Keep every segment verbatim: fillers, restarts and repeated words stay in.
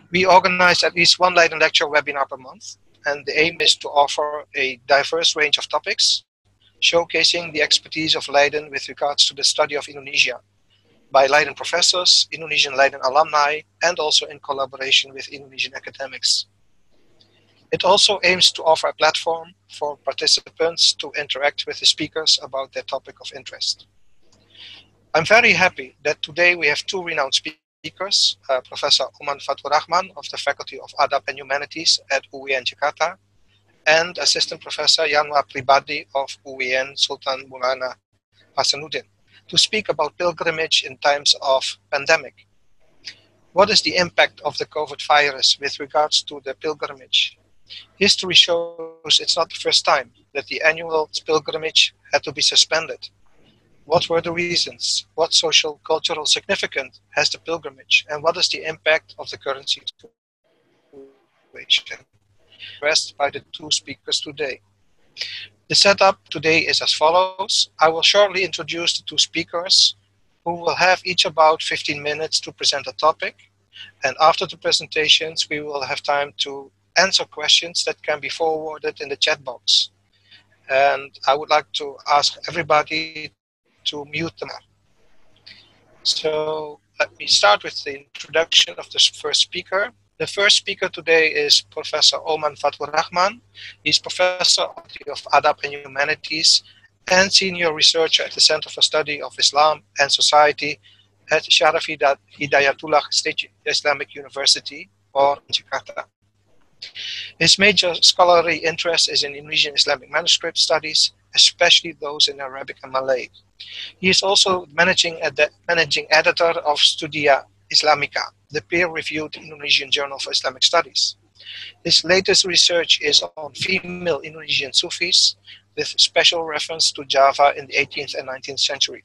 We organize at least one Leiden lecture webinar per month, and the aim is to offer a diverse range of topics, showcasing the expertise of Leiden with regards to the study of Indonesia by Leiden professors, Indonesian Leiden alumni, and also in collaboration with Indonesian academics. It also aims to offer a platform for participants to interact with the speakers about their topic of interest. I'm very happy that today we have two renowned speakers, uh, Professor Oman Fathur Rahman of the Faculty of Adab and Humanities at U I N Jakarta, and Assistant Professor Yanwar Pribadi of U I N Sultan Maulana Hasanuddin, to speak about pilgrimage in times of pandemic. What is the impact of the COVID virus with regards to the pilgrimage? History shows it's not the first time that the annual pilgrimage had to be suspended. What were the reasons? What social, cultural significance has the pilgrimage? And what is the impact of the current situation? Addressed by the two speakers today. The setup today is as follows. I will shortly introduce the two speakers, who will have each about fifteen minutes to present a topic. And after the presentations, we will have time to answer questions that can be forwarded in the chat box. And I would like to ask everybody to mute them. So let me start with the introduction of the first speaker. The first speaker today is Professor Oman Fathur Rahman. He's Professor of Adab and Humanities and Senior Researcher at the Center for Study of Islam and Society at Sharaf Hidayatullah State Islamic University, or Jakarta. His major scholarly interest is in Indonesian Islamic manuscript studies, especially those in Arabic and Malay. He is also managing, ed managing editor of Studia Islamica, the peer-reviewed Indonesian Journal for Islamic Studies. His latest research is on female Indonesian Sufis, with special reference to Java in the eighteenth and nineteenth century.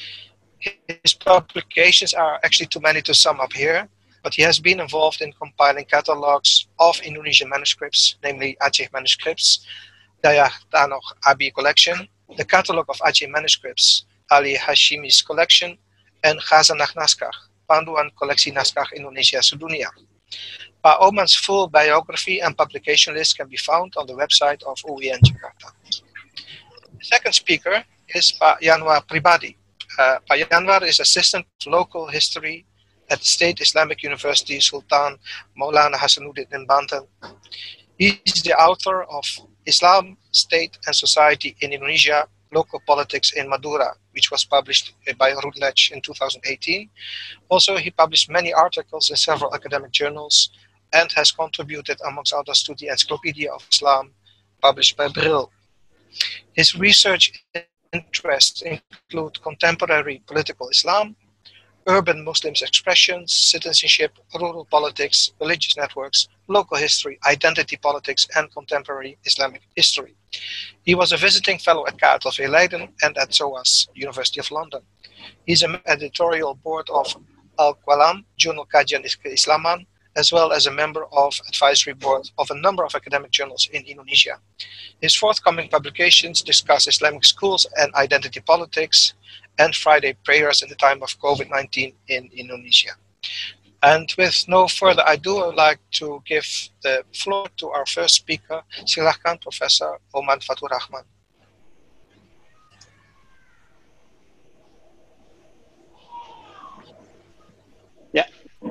His publications are actually too many to sum up here, but he has been involved in compiling catalogs of Indonesian manuscripts, namely Aceh manuscripts, Dayah Tanoh Abi collection, the catalog of Aceh manuscripts, Ali Hashimi's collection, and Khazanah Naskah, Panduan Koleksi Naskah Indonesia Sedunia. Pa Oman's full biography and publication list can be found on the website of U I N Jakarta. The second speaker is Pa Yanwar Pribadi. Uh, Pa Yanwar is Assistant of Local History at State Islamic University Sultan Maulana Hasanuddin in Banten. He is the author of Islam, State and Society in Indonesia, Local Politics in Madura, which was published by Routledge in two thousand eighteen. Also, he published many articles in several academic journals and has contributed, amongst others, to the Encyclopedia of Islam, published by Brill. His research interests include contemporary political Islam, urban Muslims expressions, citizenship, rural politics, religious networks, local history, identity politics, and contemporary Islamic history. He was a visiting fellow at K A T L V Leiden and at SOAS, University of London. He's an editorial board of Al-Qalam, Journal Kajian Keislaman, as well as a member of advisory board of a number of academic journals in Indonesia. His forthcoming publications discuss Islamic schools and identity politics, and Friday prayers in the time of COVID nineteen in Indonesia. And with no further ado, I would like to give the floor to our first speaker. Silakan, Professor Oman Fathur Rahman. Yeah.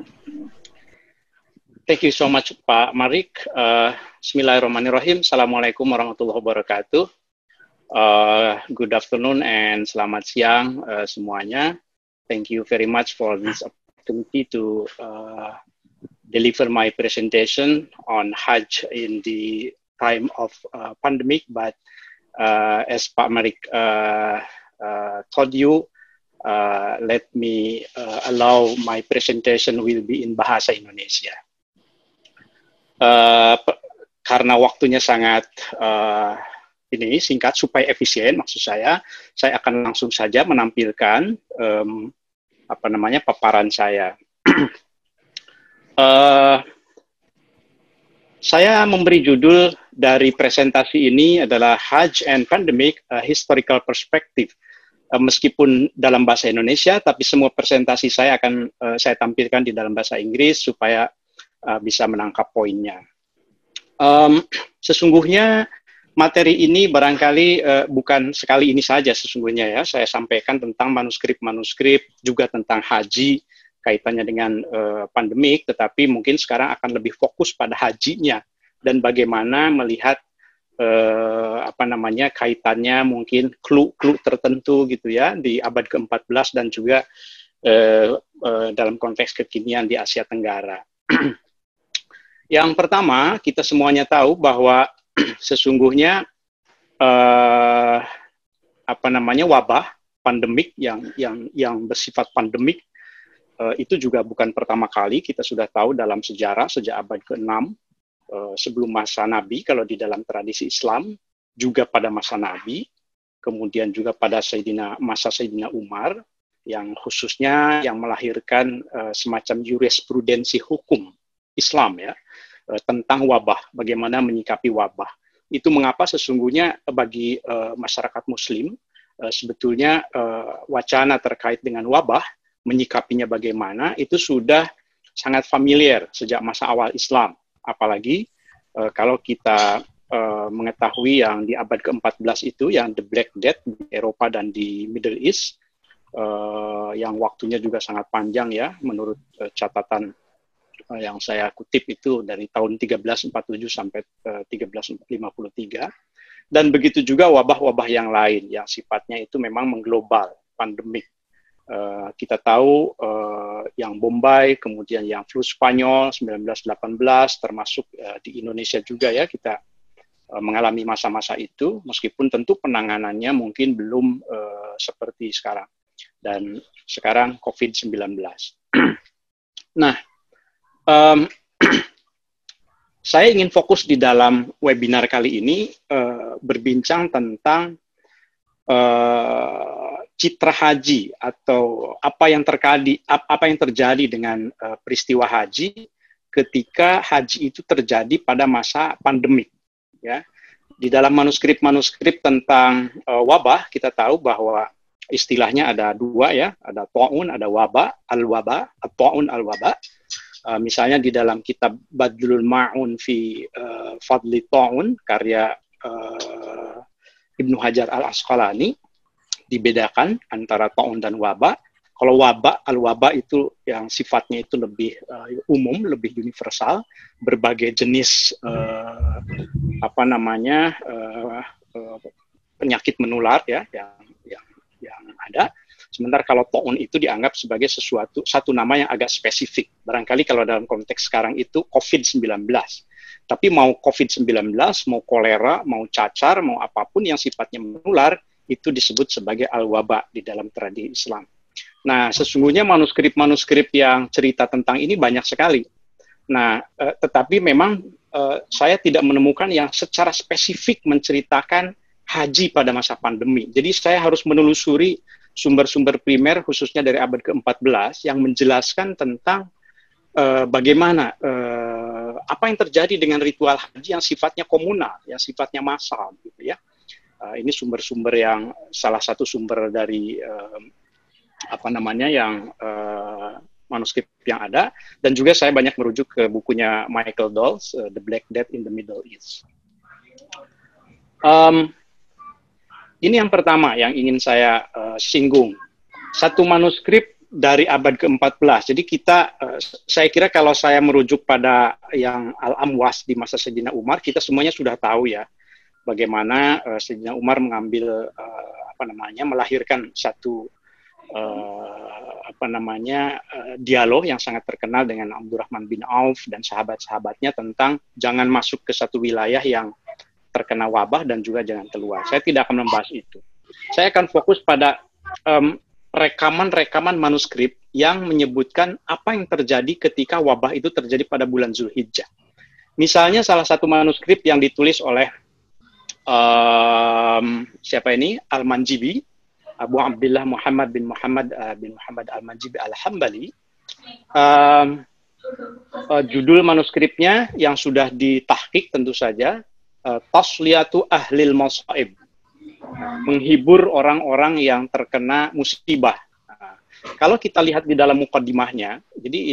Thank you so much, Pak Marik. Uh, Bismillahirrahmanirrahim. Assalamualaikum warahmatullahi wabarakatuh. Uh, good afternoon and selamat siang uh, semuanya. Thank you very much for this opportunity to uh, deliver my presentation on Hajj in the time of uh, pandemic. But uh, as Pak Marik uh, uh, told you, uh, let me uh, allow my presentation will be in Bahasa Indonesia. Uh, karena waktunya sangat uh, ini singkat supaya efisien, maksud saya, saya akan langsung saja menampilkan um, apa namanya paparan saya. uh, saya memberi judul dari presentasi ini adalah Hajj and Pandemic, a Historical Perspective. Uh, meskipun dalam bahasa Indonesia, tapi semua presentasi saya akan uh, saya tampilkan di dalam bahasa Inggris supaya uh, bisa menangkap poinnya. Um, sesungguhnya materi ini barangkali uh, bukan sekali ini saja sesungguhnya ya, saya sampaikan tentang manuskrip-manuskrip, juga tentang haji, kaitannya dengan uh, pandemik, tetapi mungkin sekarang akan lebih fokus pada hajinya, dan bagaimana melihat uh, apa namanya kaitannya mungkin clue-clue tertentu gitu ya, di abad ke empat belas dan juga uh, uh, dalam konteks kekinian di Asia Tenggara. Yang pertama, kita semuanya tahu bahwa sesungguhnya eh, apa namanya wabah pandemik yang yang yang bersifat pandemik eh, itu juga bukan pertama kali. Kita sudah tahu dalam sejarah sejak abad keenam eh, sebelum masa Nabi, kalau di dalam tradisi Islam, juga pada masa Nabi, kemudian juga pada Sayyidina, masa Sayyidina Umar, yang khususnya yang melahirkan uh, semacam jurisprudensi hukum Islam ya, uh, tentang wabah, bagaimana menyikapi wabah. Itu mengapa sesungguhnya bagi uh, masyarakat Muslim, uh, sebetulnya uh, wacana terkait dengan wabah, menyikapinya bagaimana, itu sudah sangat familiar sejak masa awal Islam. Apalagi uh, kalau kita uh, mengetahui yang di abad ke empat belas itu, yang The Black Death di Eropa dan di Middle East, Uh, yang waktunya juga sangat panjang ya, menurut uh, catatan uh, yang saya kutip itu dari tahun tiga belas empat puluh tujuh sampai uh, tiga belas lima puluh tiga, dan begitu juga wabah-wabah yang lain yang sifatnya itu memang mengglobal, pandemik. Uh, kita tahu uh, yang Bombay, kemudian yang flu Spanyol sembilan belas delapan belas, termasuk uh, di Indonesia juga ya, kita uh, mengalami masa-masa itu, meskipun tentu penanganannya mungkin belum uh, seperti sekarang. Dan sekarang covid sembilan belas. Nah, um, saya ingin fokus di dalam webinar kali ini uh, berbincang tentang uh, citra haji, atau apa yang terjadi, apa yang terjadi dengan uh, peristiwa haji ketika haji itu terjadi pada masa pandemik. Ya, di dalam manuskrip-manuskrip tentang uh, wabah kita tahu bahwa istilahnya ada dua ya, ada ta'un, ada waba, al-waba, ta'un al-waba. Uh, misalnya di dalam kitab Badlul Ma'un fi uh, Fadli Ta'un, karya uh, Ibnu Hajar al-Asqalani, dibedakan antara ta'un dan waba. Kalau waba, al-waba itu yang sifatnya itu lebih uh, umum, lebih universal, berbagai jenis uh, apa namanya uh, uh, penyakit menular ya, yang yang yang ada. Sementara kalau ta'un itu dianggap sebagai sesuatu, satu nama yang agak spesifik. Barangkali kalau dalam konteks sekarang itu covid sembilan belas. Tapi mau covid sembilan belas, mau kolera, mau cacar, mau apapun yang sifatnya menular, itu disebut sebagai al-waba di dalam tradisi Islam. Nah, sesungguhnya manuskrip-manuskrip yang cerita tentang ini banyak sekali. Nah, eh, tetapi memang eh, saya tidak menemukan yang secara spesifik menceritakan haji pada masa pandemi. Jadi saya harus menelusuri sumber-sumber primer, khususnya dari abad ke empat belas, yang menjelaskan tentang uh, bagaimana, uh, apa yang terjadi dengan ritual haji yang sifatnya komunal, yang sifatnya massal. Gitu ya. Uh, ini sumber-sumber yang, salah satu sumber dari, uh, apa namanya, yang uh, manuskrip yang ada, dan juga saya banyak merujuk ke bukunya Michael Dawes, uh, The Black Death in the Middle East. Um, Ini yang pertama yang ingin saya uh, singgung. Satu manuskrip dari abad ke empat belas. Jadi kita, uh, saya kira kalau saya merujuk pada yang Al-Amwas di masa Sayyidina Umar, kita semuanya sudah tahu ya, bagaimana uh, Sayyidina Umar mengambil, uh, apa namanya, melahirkan satu, uh, apa namanya, uh, dialog yang sangat terkenal dengan Abdurrahman bin Auf dan sahabat-sahabatnya tentang jangan masuk ke satu wilayah yang terkena wabah dan juga jangan keluar. Saya tidak akan membahas itu. Saya akan fokus pada um, rekaman-rekaman manuskrip yang menyebutkan apa yang terjadi ketika wabah itu terjadi pada bulan Zulhijjah. Misalnya salah satu manuskrip yang ditulis oleh um, siapa ini? Al-Manjibi, Abu Abdullah Muhammad bin Muhammad uh, bin Muhammad Al-Manjibi Al-Hambali. Um, uh, judul manuskripnya yang sudah ditahqiq tentu saja, Tasliyatu Ahlil Masaib, menghibur orang-orang yang terkena musibah. Nah, kalau kita lihat di dalam mukaddimahnya, jadi ini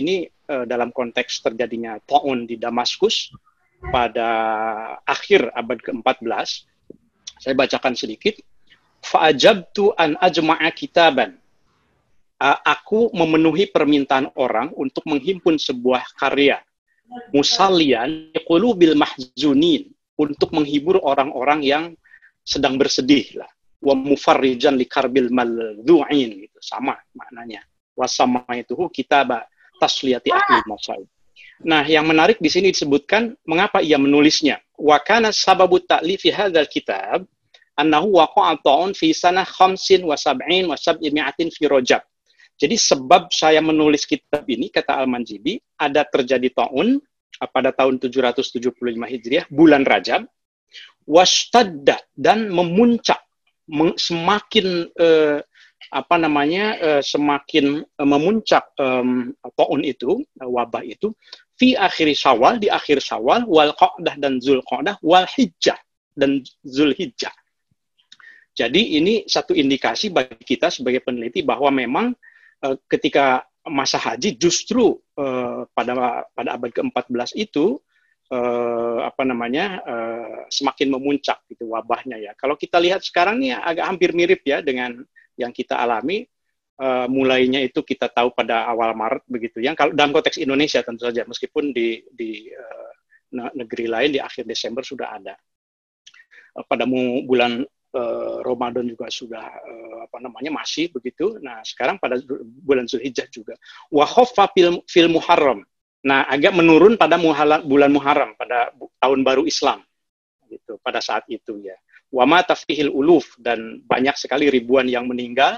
uh, dalam konteks terjadinya ta'un di Damaskus pada akhir abad keempat belas. Saya bacakan sedikit. Fa'ajabtu an ajma'a kitaban. Uh, aku memenuhi permintaan orang untuk menghimpun sebuah karya musallian qulubil mahzunin, untuk menghibur orang-orang yang sedang bersedih lah. Wa mufarrijan likarbil maldu'in, gitu, sama maknanya. Wasama itu kitaba tasliyati ahli masaib. Nah, yang menarik di sini disebutkan mengapa ia menulisnya. Wa kana sababu ta'lifi hadzal kitab annahu waqa'a ta'un fi sanah khamsin wa sab'in wa sab'imi'atin fi Rajab. Jadi sebab saya menulis kitab ini, kata Al-Manjibi, ada terjadi ta'un pada tahun tujuh ratus tujuh puluh lima Hijriah, bulan Rajab, washtadda, dan memuncak, semakin eh, apa namanya, eh, semakin eh, memuncak eh, ta'un itu, wabah itu, fi akhir Syawal, di akhir Syawal, wal Qa'dah dan Zulqa'dah, wal Hijjah dan Zulhijjah. Jadi ini satu indikasi bagi kita sebagai peneliti bahwa memang ketika masa haji justru uh, pada pada abad keempat belas itu uh, apa namanya uh, semakin memuncak gitu wabahnya ya. Kalau kita lihat sekarang nih agak hampir mirip ya dengan yang kita alami, uh, mulainya itu kita tahu pada awal Maret begitu ya. Kalau dalam konteks Indonesia tentu saja, meskipun di di uh, negeri lain di akhir Desember sudah ada. Uh, pada bulan Uh, Ramadan juga sudah uh, apa namanya masih begitu. Nah, sekarang pada bulan Zulhijjah juga. Wa khaffa fil, fil Muharram. Nah, agak menurun pada muhala, bulan Muharram pada tahun baru Islam gitu pada saat itu ya. Wa ma tafihil uluf, dan banyak sekali ribuan yang meninggal,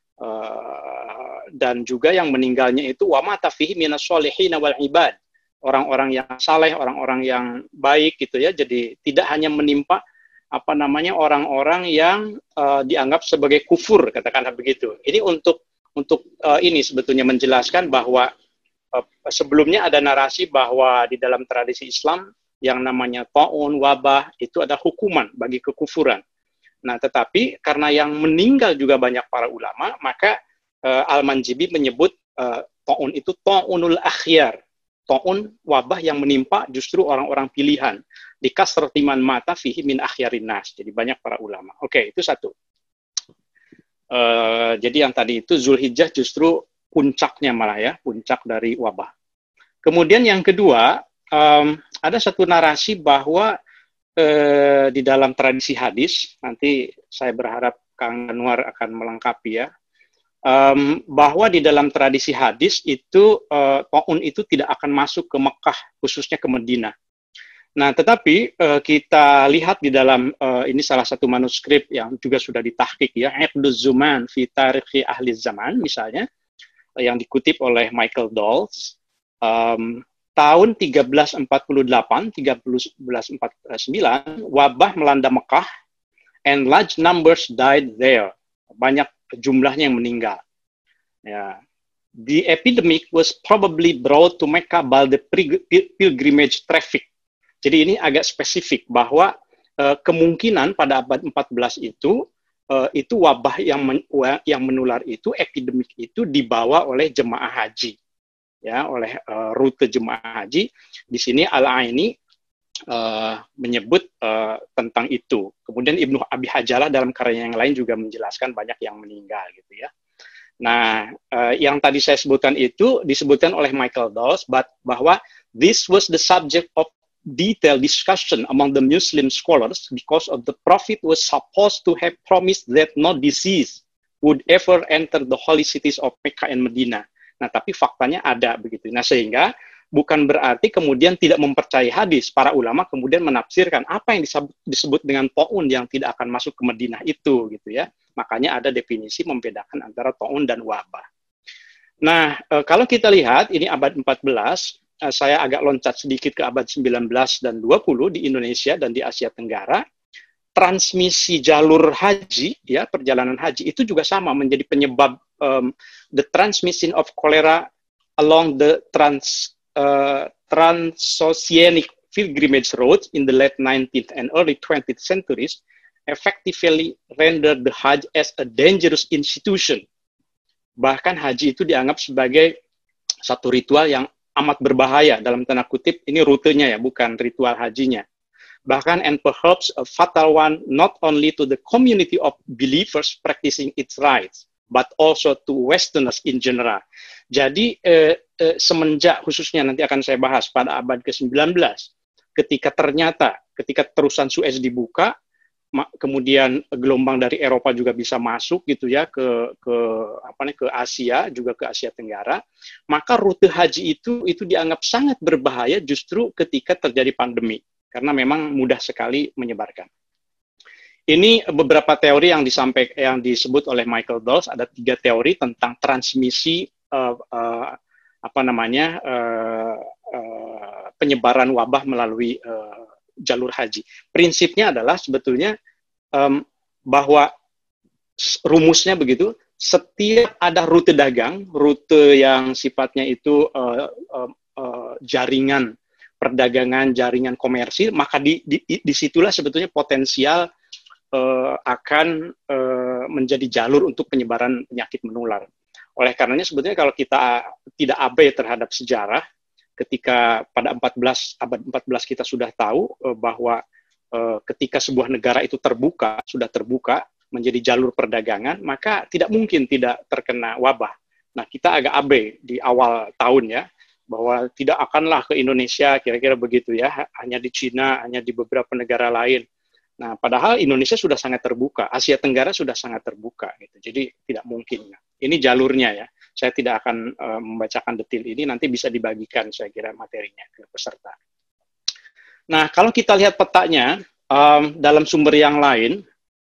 uh, dan juga yang meninggalnya itu wa ma tafihi minas sholihin wal ibad. Orang-orang yang saleh, orang-orang yang baik gitu ya. Jadi tidak hanya menimpa apa namanya orang-orang yang uh, dianggap sebagai kufur, katakanlah begitu. Ini untuk untuk uh, ini sebetulnya menjelaskan bahwa uh, sebelumnya ada narasi bahwa di dalam tradisi Islam yang namanya ta'un, wabah, itu ada hukuman bagi kekufuran. Nah, tetapi karena yang meninggal juga banyak para ulama, maka uh, Al-Manjibi menyebut uh, ta'un itu ta'unul akhyar. Ta'un, wabah yang menimpa justru orang-orang pilihan. Di kasratiman mata fihi min akhyarin nas. Jadi banyak para ulama. Oke, itu satu. Uh, jadi yang tadi itu Zulhijjah justru puncaknya malah ya, puncak dari wabah. Kemudian yang kedua, um, ada satu narasi bahwa uh, di dalam tradisi hadis, nanti saya berharap Kang Anwar akan melengkapi ya, Um, bahwa di dalam tradisi hadis itu uh, ta'un itu tidak akan masuk ke Mekah, khususnya ke Madinah. Nah, tetapi uh, kita lihat di dalam uh, ini salah satu manuskrip yang juga sudah ditahqiq ya, Iqduz Zuman fi Tarikhi Ahli Zaman misalnya, uh, yang dikutip oleh Michael Dawes, um, tahun tiga belas empat puluh delapan, tiga belas empat puluh sembilan, wabah melanda Mekah, and large numbers died there. Banyak jumlahnya yang meninggal. Ya, the epidemic was probably brought to Mecca by the pilgrimage traffic. Jadi ini agak spesifik bahwa uh, kemungkinan pada abad empat belas itu uh, itu wabah yang men, yang menular itu, epidemik itu dibawa oleh jemaah haji, ya, oleh uh, rute jemaah haji. Di sini Al-Aini Uh, menyebut uh, tentang itu. Kemudian Ibnu Abi Hajalah dalam karya yang lain juga menjelaskan banyak yang meninggal gitu ya. Nah, uh, yang tadi saya sebutkan itu disebutkan oleh Michael Dawes, but bahwa this was the subject of detailed discussion among the Muslim scholars because of the Prophet was supposed to have promised that no disease would ever enter the holy cities of Mecca and Medina. Nah, tapi faktanya ada begitu. Nah, sehingga bukan berarti kemudian tidak mempercayai hadis. Para ulama kemudian menafsirkan apa yang disebut, disebut dengan ta'un yang tidak akan masuk ke Madinah itu, gitu ya. Makanya ada definisi membedakan antara ta'un dan wabah. Nah, e, kalau kita lihat ini abad empat belas, e, saya agak loncat sedikit ke abad sembilan belas dan dua puluh di Indonesia dan di Asia Tenggara. Transmisi jalur haji, ya, perjalanan haji itu juga sama menjadi penyebab um, the transmission of cholera along the trans Uh, transoceanic pilgrimage roads in the late nineteenth and early twentieth centuries effectively rendered the Hajj as a dangerous institution. Bahkan haji itu dianggap sebagai satu ritual yang amat berbahaya dalam tanda kutip, ini rutenya ya, bukan ritual hajinya. Bahkan and perhaps a fatal one not only to the community of believers practicing its rites, but also to Westerners in general. Jadi eh, eh, semenjak khususnya nanti akan saya bahas pada abad ke sembilan belas, ketika ternyata ketika terusan Suez dibuka, kemudian gelombang dari Eropa juga bisa masuk gitu ya ke ke apa nih ke Asia, juga ke Asia Tenggara, maka rute haji itu itu dianggap sangat berbahaya justru ketika terjadi pandemi karena memang mudah sekali menyebarkan. Ini beberapa teori yang disampaikan yang disebut oleh Michael Dawes. Ada tiga teori tentang transmisi uh, uh, apa namanya uh, uh, penyebaran wabah melalui uh, jalur haji. Prinsipnya adalah sebetulnya um, bahwa rumusnya begitu, setiap ada rute dagang, rute yang sifatnya itu uh, uh, uh, jaringan perdagangan, jaringan komersil, maka di, di, disitulah sebetulnya potensial uh, akan uh, menjadi jalur untuk penyebaran penyakit menular. Oleh karenanya sebetulnya kalau kita tidak abai terhadap sejarah, ketika pada empat belas, abad empat belas kita sudah tahu uh, bahwa uh, ketika sebuah negara itu terbuka, sudah terbuka menjadi jalur perdagangan, maka tidak mungkin tidak terkena wabah. Nah, kita agak abai di awal tahun ya, bahwa tidak akanlah ke Indonesia, kira-kira begitu ya, hanya di Cina, hanya di beberapa negara lain. Nah, padahal Indonesia sudah sangat terbuka, Asia Tenggara sudah sangat terbuka, gitu. Jadi tidak mungkin. Ini jalurnya ya. Saya tidak akan uh, membacakan detail ini, nanti bisa dibagikan saya kira materinya ke peserta. Nah, kalau kita lihat petanya um, dalam sumber yang lain,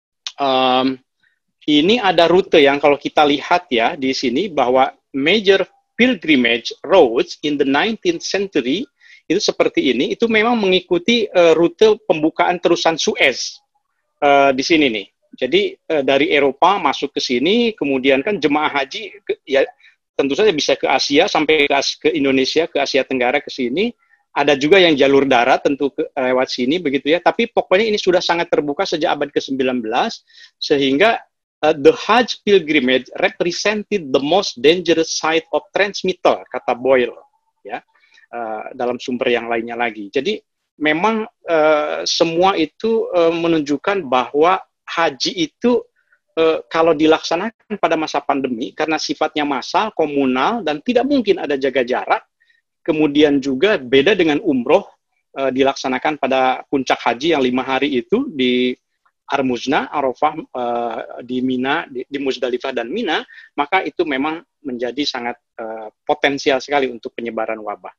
um, ini ada rute yang kalau kita lihat ya di sini bahwa major pilgrimage roads in the nineteenth century itu seperti ini, itu memang mengikuti uh, rute pembukaan terusan Suez uh, di sini nih. Jadi uh, dari Eropa masuk ke sini, kemudian kan jemaah haji ke, ya tentu saja bisa ke Asia sampai ke, ke Indonesia, ke Asia Tenggara ke sini. Ada juga yang jalur darat tentu ke, lewat sini begitu ya. Tapi pokoknya ini sudah sangat terbuka sejak abad ke sembilan belas sehingga Uh, the Hajj pilgrimage represented the most dangerous site of transmitter, kata Boyle, ya, uh, dalam sumber yang lainnya lagi. Jadi memang uh, semua itu uh, menunjukkan bahwa haji itu uh, kalau dilaksanakan pada masa pandemi, karena sifatnya massal, komunal, dan tidak mungkin ada jaga jarak, kemudian juga beda dengan umroh, uh, dilaksanakan pada puncak haji yang lima hari itu di Armuzna, Arafah, uh, di Mina, di, di Muzdalifah dan Mina, maka itu memang menjadi sangat uh, potensial sekali untuk penyebaran wabah.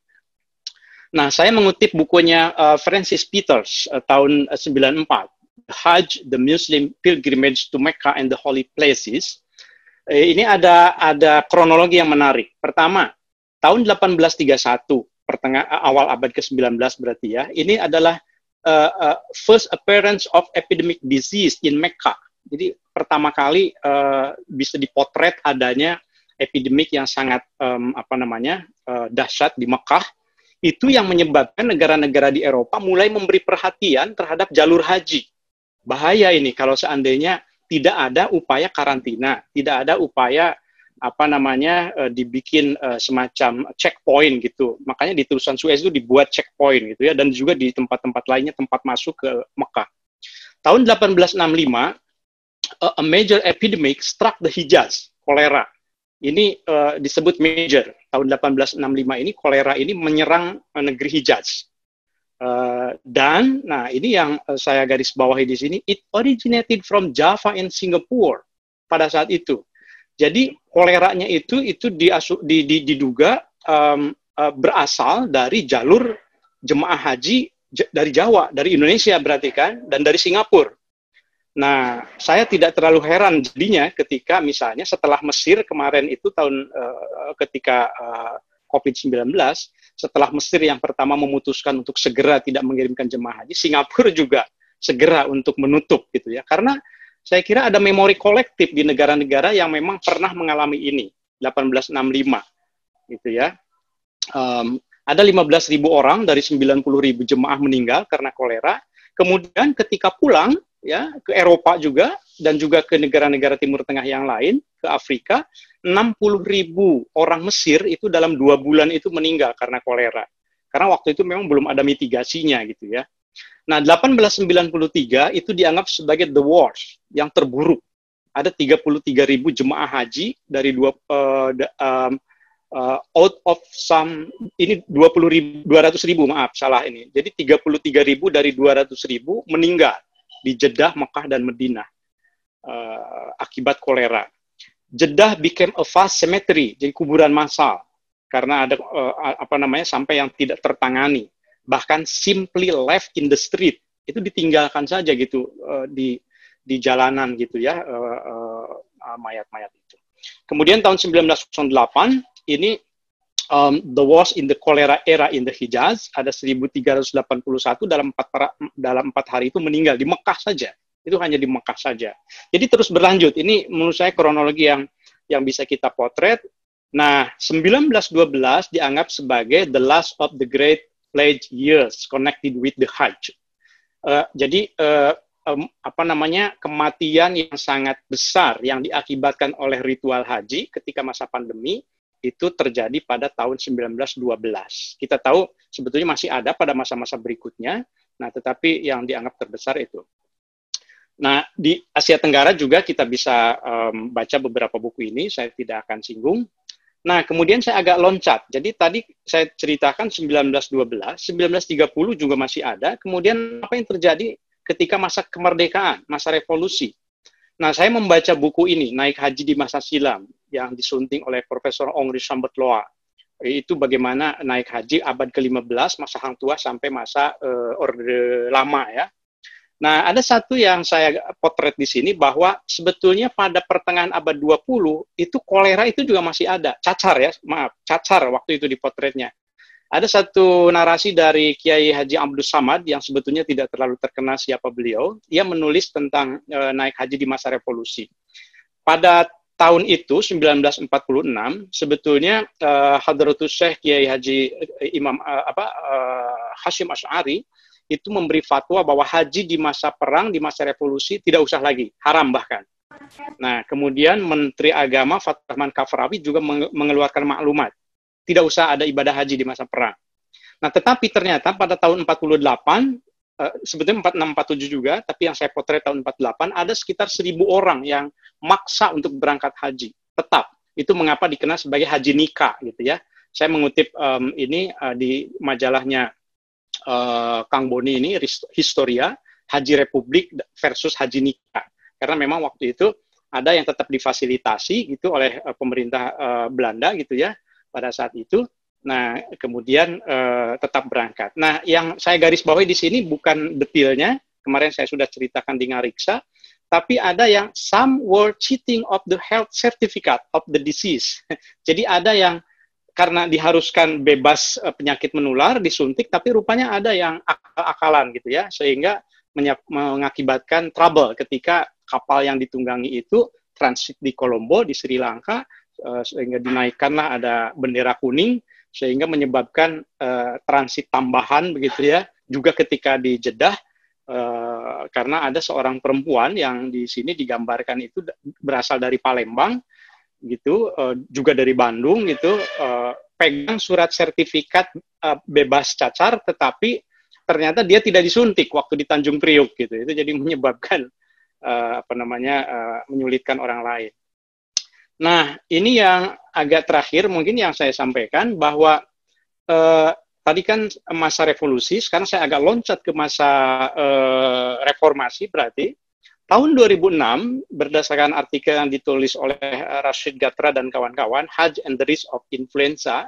Nah, saya mengutip bukunya uh, Francis Peters uh, tahun uh, sembilan puluh empat, Hajj, the Muslim Pilgrimage to Mecca and the Holy Places. Uh, ini ada ada kronologi yang menarik. Pertama, tahun delapan belas tiga puluh satu, pertengah awal abad ke sembilan belas berarti ya, ini adalah Uh, uh, first appearance of epidemic disease in Mecca. Jadi pertama kali uh, bisa dipotret adanya epidemik yang sangat um, apa namanya uh, dahsyat di Mekah. Itu yang menyebabkan negara-negara di Eropa mulai memberi perhatian terhadap jalur haji. Bahaya ini kalau seandainya tidak ada upaya karantina, tidak ada upaya apa namanya uh, dibikin uh, semacam checkpoint gitu. Makanya di terusan Suez itu dibuat checkpoint gitu ya, dan juga di tempat-tempat lainnya tempat masuk ke Mekah. Tahun delapan belas enam puluh lima, uh, a major epidemic struck the Hijaz, kolera. Ini uh, disebut major. Tahun delapan belas enam puluh lima ini kolera ini menyerang uh, negeri Hijaz. Uh, dan nah ini yang uh, saya garis bawahi di sini, it originated from Java and Singapore pada saat itu. Jadi koleranya itu itu diasu, di, di, diduga um, uh, berasal dari jalur jemaah haji j- dari Jawa, dari Indonesia berarti kan, dan dari Singapura. Nah, saya tidak terlalu heran jadinya ketika misalnya setelah Mesir kemarin itu tahun uh, ketika uh, covid sembilan belas, setelah Mesir yang pertama memutuskan untuk segera tidak mengirimkan jemaah haji, Singapura juga segera untuk menutup gitu ya, karena saya kira ada memori kolektif di negara-negara yang memang pernah mengalami ini, delapan belas enam puluh lima, gitu ya. Um, ada lima belas ribu orang dari sembilan puluh ribu jemaah meninggal karena kolera. Kemudian ketika pulang, ya, ke Eropa juga, dan juga ke negara-negara Timur Tengah yang lain, ke Afrika. Enam puluh ribu orang Mesir itu dalam dua bulan itu meninggal karena kolera. Karena waktu itu memang belum ada mitigasinya gitu ya. Nah, delapan belas sembilan puluh tiga itu dianggap sebagai the worst, yang terburuk. Ada tiga puluh tiga ribu jemaah haji dari dua, uh, um, uh, out of some, ini dua puluh ribu, dua ratus ribu, maaf, salah ini. Jadi tiga puluh tiga ribu dari dua ratus ribu meninggal di Jeddah, Mekah, dan Madinah uh, akibat kolera. Jeddah became a vast cemetery, jadi kuburan massal, karena ada uh, apa namanya sampai yang tidak tertangani, bahkan simply left in the street, itu ditinggalkan saja gitu uh, di di jalanan gitu ya, uh, uh, mayat-mayat itu. Kemudian tahun sembilan belas nol delapan ini um, the worst in the cholera era in the Hijaz, ada seribu tiga ratus delapan puluh satu dalam empat dalam empat hari itu meninggal di Mekah saja. Itu hanya di Mekah saja. Jadi terus berlanjut. Ini menurut saya kronologi yang yang bisa kita potret. Nah, sembilan belas dua belas dianggap sebagai the last of the great plague years connected with the Hajj. Uh, jadi uh, um, apa namanya kematian yang sangat besar yang diakibatkan oleh ritual haji ketika masa pandemi itu terjadi pada tahun sembilan belas dua belas. Kita tahu sebetulnya masih ada pada masa-masa berikutnya. Nah, tetapi yang dianggap terbesar itu. Nah, di Asia Tenggara juga kita bisa um, baca beberapa buku ini, saya tidak akan singgung. Nah, kemudian saya agak loncat. Jadi tadi saya ceritakan sembilan belas dua belas, sembilan belas tiga puluh juga masih ada. Kemudian apa yang terjadi ketika masa kemerdekaan, masa revolusi. Nah, saya membaca buku ini, Naik Haji di Masa Silam, yang disunting oleh Profesor Henri Chamberlain. Itu bagaimana naik haji abad ke lima belas, masa Hang Tuah sampai masa uh, Orde Lama ya. Nah, ada satu yang saya potret di sini bahwa sebetulnya pada pertengahan abad dua puluh itu kolera itu juga masih ada, cacar ya, maaf, cacar waktu itu di potretnya. Ada satu narasi dari Kiai Haji Abdus Samad yang sebetulnya tidak terlalu terkenal siapa beliau. Ia menulis tentang e, naik haji di masa revolusi. Pada tahun itu sembilan belas empat puluh enam sebetulnya e, Hadratus Syekh Kiai Haji e, Imam e, apa e, Hasyim Asy'ari itu memberi fatwa bahwa haji di masa perang, di masa revolusi, tidak usah lagi, haram bahkan. Nah, kemudian Menteri Agama Fathur Rahman Kafrawi juga mengeluarkan maklumat, tidak usah ada ibadah haji di masa perang. Nah, tetapi ternyata pada tahun empat puluh delapan, eh, sebetulnya empat puluh enam empat puluh tujuh juga, tapi yang saya potret tahun empat puluh delapan, ada sekitar seribu orang yang maksa untuk berangkat haji, tetap. Itu mengapa dikenal sebagai haji nikah, gitu ya. Saya mengutip um, ini uh, di majalahnya Uh, Kang Boni ini, Historia, Haji Republik versus Haji Nikah. Karena memang waktu itu ada yang tetap difasilitasi gitu oleh uh, pemerintah uh, Belanda gitu ya pada saat itu. Nah, kemudian uh, tetap berangkat. Nah, yang saya garis bawahi di sini bukan detailnya, kemarin saya sudah ceritakan di Ngariksa, tapi ada yang some were cheating of the health certificate of the disease. Jadi ada yang karena diharuskan bebas uh, penyakit menular, disuntik, tapi rupanya ada yang akal-akalan gitu ya, sehingga mengakibatkan trouble ketika kapal yang ditunggangi itu transit di Colombo, di Sri Lanka, uh, sehingga dinaikkanlah ada bendera kuning, sehingga menyebabkan uh, transit tambahan begitu ya, juga ketika di Jeddah, uh, karena ada seorang perempuan yang di sini digambarkan itu berasal dari Palembang, gitu, uh, juga dari Bandung gitu, uh, pegang surat sertifikat uh, bebas cacar, tetapi ternyata dia tidak disuntik waktu di Tanjung Priuk gitu. Itu jadi menyebabkan uh, apa namanya uh, menyulitkan orang lain. Nah, ini yang agak terakhir mungkin yang saya sampaikan bahwa uh, tadi kan masa revolusi, sekarang saya agak loncat ke masa uh, reformasi berarti. Tahun dua ribu enam, berdasarkan artikel yang ditulis oleh Rashid Gatra dan kawan-kawan, Hajj and the Risk of Influenza,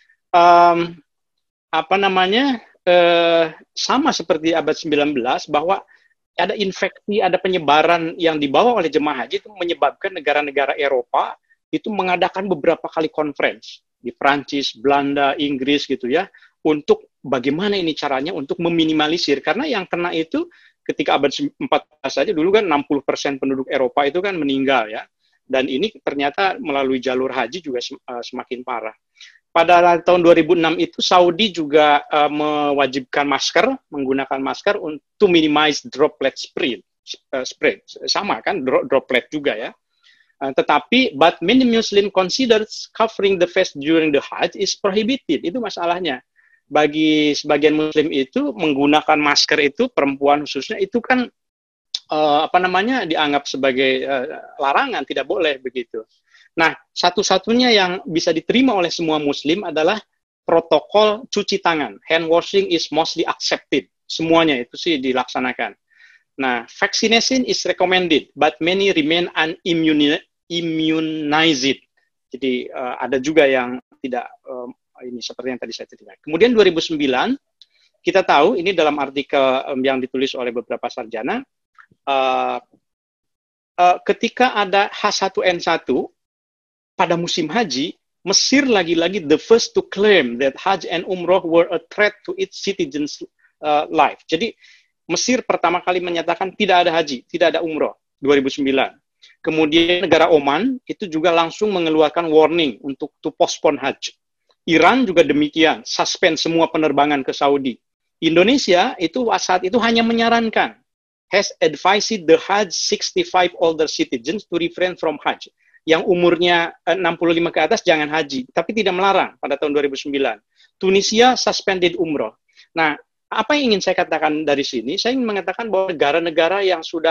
um, apa namanya, uh, sama seperti abad sembilan belas, bahwa ada infeksi, ada penyebaran yang dibawa oleh jemaah haji, itu menyebabkan negara-negara Eropa itu mengadakan beberapa kali conference, di Prancis, Belanda, Inggris gitu ya, untuk bagaimana ini caranya untuk meminimalisir, karena yang kena itu ketika abad empat belas saja dulu kan enam puluh persen penduduk Eropa itu kan meninggal ya. Dan ini ternyata melalui jalur haji juga semakin parah. Pada tahun dua ribu enam itu Saudi juga uh, mewajibkan masker, menggunakan masker untuk minimize droplet spread. uh, spread, sama kan, droplet juga ya. Uh, tetapi, but many Muslim considers covering the face during the Hajj is prohibited. Itu masalahnya. Bagi sebagian Muslim itu menggunakan masker itu, perempuan khususnya itu kan uh, apa namanya dianggap sebagai uh, larangan, tidak boleh begitu. Nah, satu-satunya yang bisa diterima oleh semua Muslim adalah protokol cuci tangan. Hand washing is mostly accepted. Semuanya itu sih dilaksanakan. Nah, vaccination is recommended, but many remain unimmunized. Jadi uh, ada juga yang tidak uh, ini seperti yang tadi saya ceritakan. Kemudian dua ribu sembilan kita tahu ini dalam artikel um, yang ditulis oleh beberapa sarjana, uh, uh, ketika ada H satu N satu pada musim haji, Mesir lagi-lagi the first to claim that Hajj and Umroh were a threat to its citizens' uh, life. Jadi Mesir pertama kali menyatakan tidak ada haji, tidak ada umroh, dua ribu sembilan. Kemudian negara Oman itu juga langsung mengeluarkan warning untuk to postpone Hajj. Iran juga demikian, suspend semua penerbangan ke Saudi. Indonesia itu saat itu hanya menyarankan, has advised the Hajj sixty-five older citizens to refrain from Hajj. Yang umurnya enam puluh lima ke atas jangan haji, tapi tidak melarang pada tahun dua ribu sembilan. Tunisia suspended umroh. Nah, apa yang ingin saya katakan dari sini? Saya ingin mengatakan bahwa negara-negara yang sudah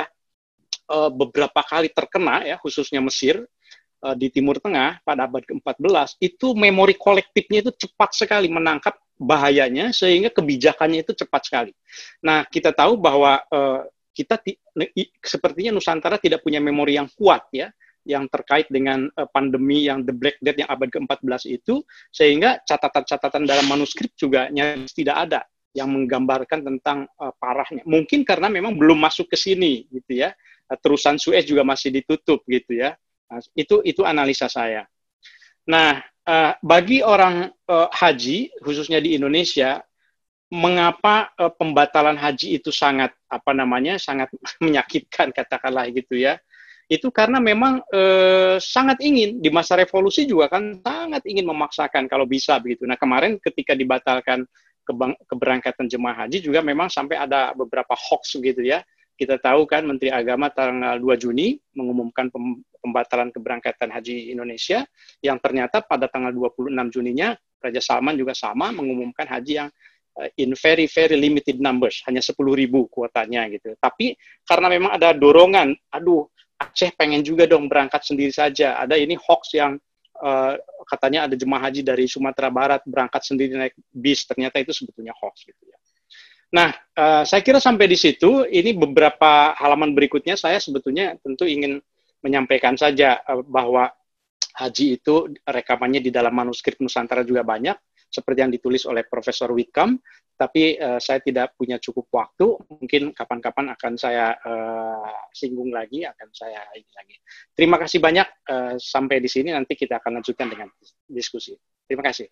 uh, beberapa kali terkena, ya khususnya Mesir, uh, di Timur Tengah pada abad ke empat belas, itu memori kolektifnya itu cepat sekali menangkap bahayanya, sehingga kebijakannya itu cepat sekali. Nah, kita tahu bahwa uh, kita sepertinya Nusantara tidak punya memori yang kuat, ya, yang terkait dengan uh, pandemi yang the Black Death yang abad ke empat belas itu, sehingga catatan-catatan dalam manuskrip juga nyaris tidak ada yang menggambarkan tentang uh, parahnya. Mungkin karena memang belum masuk ke sini, gitu ya. Uh, terusan Suez juga masih ditutup, gitu ya. Nah, itu itu analisa saya. Nah, uh, bagi orang uh, haji, khususnya di Indonesia, mengapa uh, pembatalan haji itu sangat apa namanya sangat menyakitkan, katakanlah gitu ya. Itu karena memang eh, sangat ingin, di masa revolusi juga kan sangat ingin memaksakan kalau bisa begitu. Nah, kemarin ketika dibatalkan kebang, keberangkatan jemaah haji juga memang sampai ada beberapa hoax gitu ya. Kita tahu kan Menteri Agama tanggal dua Juni mengumumkan pem, pembatalan keberangkatan haji Indonesia, yang ternyata pada tanggal dua puluh enam Juninya Raja Salman juga sama mengumumkan haji yang uh, in very very limited numbers, hanya sepuluh ribu kuotanya gitu. Tapi karena memang ada dorongan, aduh Aceh pengen juga dong berangkat sendiri saja. Ada ini hoax yang uh, katanya ada jemaah haji dari Sumatera Barat berangkat sendiri naik bis, ternyata itu sebetulnya hoax gitu ya. Nah, uh, saya kira sampai di situ, ini beberapa halaman berikutnya saya sebetulnya tentu ingin menyampaikan saja uh, bahwa haji itu rekamannya di dalam manuskrip Nusantara juga banyak, seperti yang ditulis oleh Profesor Whitcomb, tapi uh, saya tidak punya cukup waktu, mungkin kapan-kapan akan saya uh, singgung lagi, akan saya ini lagi. Terima kasih banyak, uh, sampai di sini, nanti kita akan lanjutkan dengan diskusi. Terima kasih.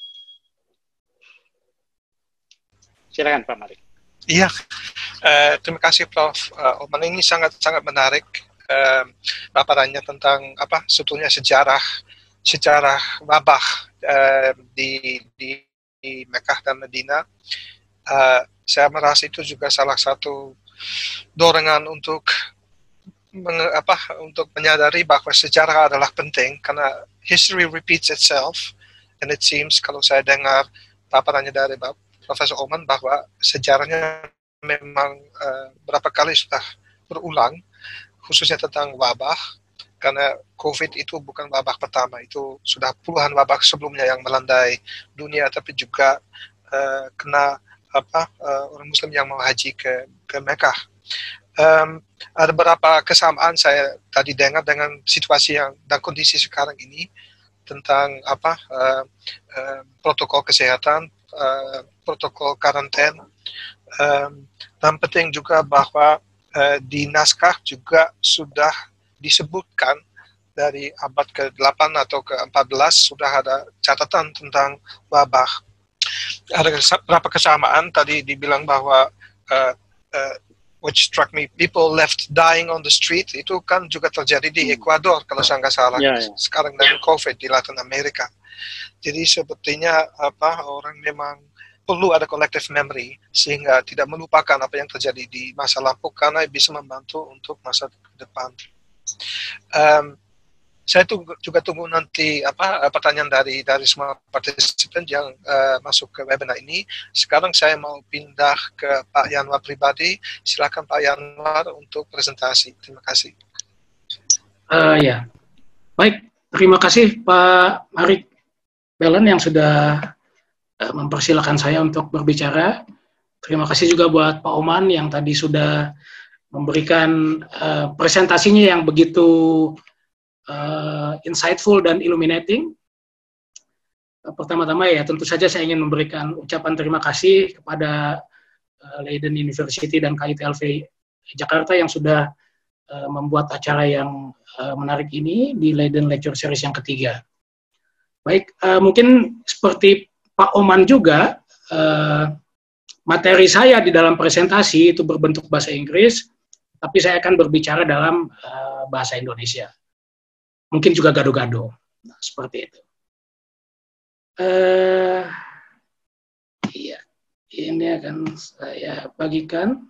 Silakan Pak Marik. Iya, uh, terima kasih Prof Uh, Oman, ini sangat-sangat menarik uh, paparannya tentang apa sebetulnya sejarah sejarah wabah uh, di, di di Mekah dan Madinah. Uh, saya merasa itu juga salah satu dorongan untuk menge, apa untuk menyadari bahwa sejarah adalah penting, karena history repeats itself, and it seems kalau saya dengar paparannya dari Profesor Oman bahwa sejarahnya memang uh, berapa kali sudah berulang, khususnya tentang wabah. Karena COVID itu bukan wabah pertama, itu sudah puluhan wabah sebelumnya yang melandai dunia, tapi juga uh, kena apa uh, orang Muslim yang mau haji ke ke Mekah. Um, ada beberapa kesamaan saya tadi dengar dengan situasi yang dan kondisi sekarang ini tentang apa uh, uh, protokol kesehatan, uh, protokol karantina, um, dan penting juga bahwa uh, di naskah juga sudah disebutkan dari abad ke delapan atau ke empat belas sudah ada catatan tentang wabah. Ada beberapa kesamaan, tadi dibilang bahwa uh, uh, which struck me, people left dying on the street, itu kan juga terjadi di Ekuador kalau saya nggak salah, yeah, yeah. Sekarang dengan COVID di Latin Amerika. Jadi sepertinya apa orang memang perlu ada collective memory sehingga tidak melupakan apa yang terjadi di masa lampau karena bisa membantu untuk masa depan. Um, saya tunggu, juga tunggu nanti apa pertanyaan dari dari semua partisipan yang uh, masuk ke webinar ini. Sekarang saya mau pindah ke Pak Yanwar pribadi. Silakan Pak Yanwar untuk presentasi. Terima kasih. Uh, ya, baik. Terima kasih Pak Marik Belen yang sudah uh, mempersilahkan saya untuk berbicara. Terima kasih juga buat Pak Oman yang tadi sudah memberikan uh, presentasinya yang begitu Uh, insightful dan illuminating. Uh, pertama-tama ya tentu saja saya ingin memberikan ucapan terima kasih kepada uh, Leiden University dan K I T L V Jakarta yang sudah uh, membuat acara yang uh, menarik ini di Leiden Lecture Series yang ketiga. Baik, uh, mungkin seperti Pak Oman juga, uh, materi saya di dalam presentasi itu berbentuk bahasa Inggris, tapi saya akan berbicara dalam uh, bahasa Indonesia. Mungkin juga gado-gado, nah, seperti itu. Uh, iya, ini akan saya bagikan.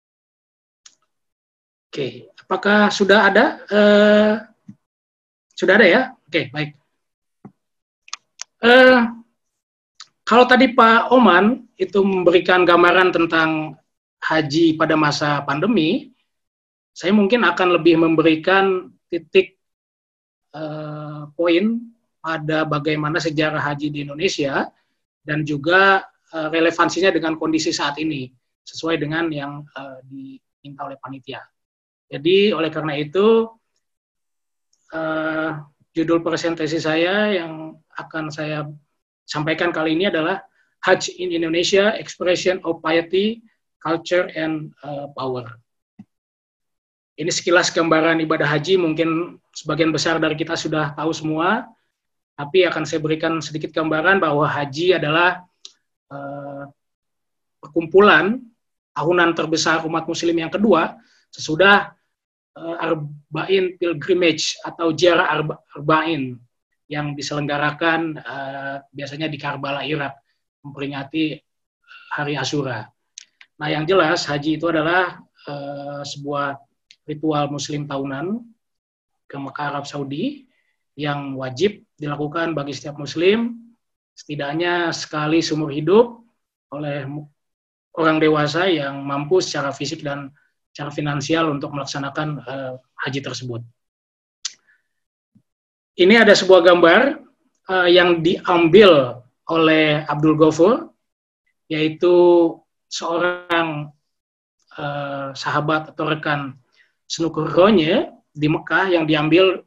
Oke, apakah sudah ada? Uh, sudah ada ya? Oke, baik. Uh, kalau tadi Pak Oman itu memberikan gambaran tentang haji pada masa pandemi, saya mungkin akan lebih memberikan titik Uh, poin pada bagaimana sejarah haji di Indonesia dan juga uh, relevansinya dengan kondisi saat ini sesuai dengan yang uh, diminta oleh panitia. Jadi oleh karena itu uh, judul presentasi saya yang akan saya sampaikan kali ini adalah Hajj in Indonesia, Expression of Piety, Culture and uh, Power. Ini sekilas gambaran ibadah haji, mungkin sebagian besar dari kita sudah tahu semua, tapi akan saya berikan sedikit gambaran bahwa haji adalah uh, perkumpulan tahunan terbesar umat muslim yang kedua sesudah uh, Arba'in Pilgrimage atau Ziarah Arba'in yang diselenggarakan uh, biasanya di Karbala, Irak, memperingati Hari Asyura. Nah, yang jelas haji itu adalah uh, sebuah ritual muslim tahunan ke Mekah, Arab Saudi yang wajib dilakukan bagi setiap muslim setidaknya sekali seumur hidup oleh orang dewasa yang mampu secara fisik dan secara finansial untuk melaksanakan uh, haji tersebut. Ini ada sebuah gambar uh, yang diambil oleh Abdul Ghafur, yaitu seorang uh, sahabat atau rekan Snooker Ronye di Mekah yang diambil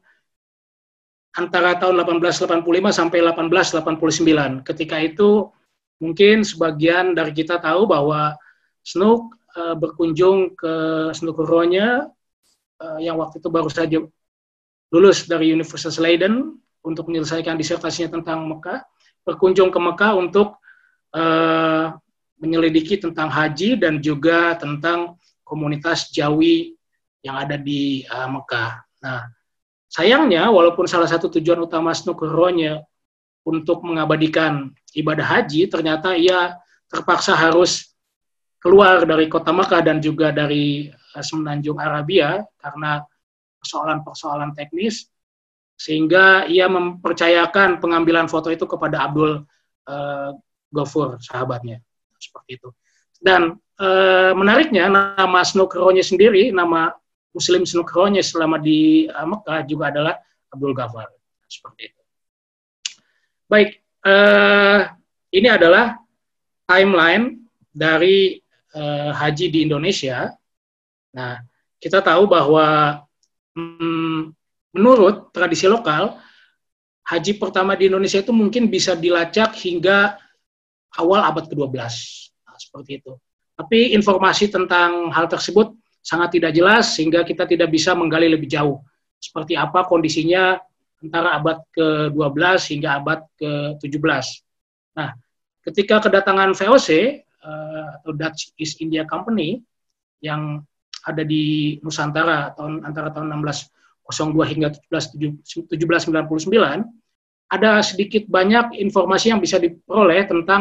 antara tahun delapan belas delapan puluh lima sampai delapan belas delapan puluh sembilan. Ketika itu mungkin sebagian dari kita tahu bahwa Snook uh, berkunjung ke Snooker Ronye uh, yang waktu itu baru saja lulus dari Universitas Leiden untuk menyelesaikan disertasinya tentang Mekah, berkunjung ke Mekah untuk uh, menyelidiki tentang haji dan juga tentang komunitas Jawi yang ada di uh, Mekah. Nah, sayangnya walaupun salah satu tujuan utama Snooker Ronye untuk mengabadikan ibadah haji, ternyata ia terpaksa harus keluar dari kota Mekah dan juga dari uh, Semenanjung Arabia karena persoalan-persoalan teknis, sehingga ia mempercayakan pengambilan foto itu kepada Abdul uh, Ghafur, sahabatnya. Seperti itu. Dan uh, menariknya, nama Snooker Ronye sendiri, nama Muslim Snooker Ronye selama di uh, Mekah juga adalah Abdul Ghafur. Seperti itu. Baik, uh, ini adalah timeline dari uh, haji di Indonesia. Nah, kita tahu bahwa hmm, menurut tradisi lokal, haji pertama di Indonesia itu mungkin bisa dilacak hingga awal abad kedua belas. Nah, seperti itu. Tapi informasi tentang hal tersebut sangat tidak jelas sehingga kita tidak bisa menggali lebih jauh seperti apa kondisinya antara abad ke dua belas hingga abad ke tujuh belas. Nah, ketika kedatangan V O C uh, atau Dutch East India Company yang ada di Nusantara tahun antara tahun enam belas nol dua hingga tujuh belas sembilan puluh sembilan, ada sedikit banyak informasi yang bisa diperoleh tentang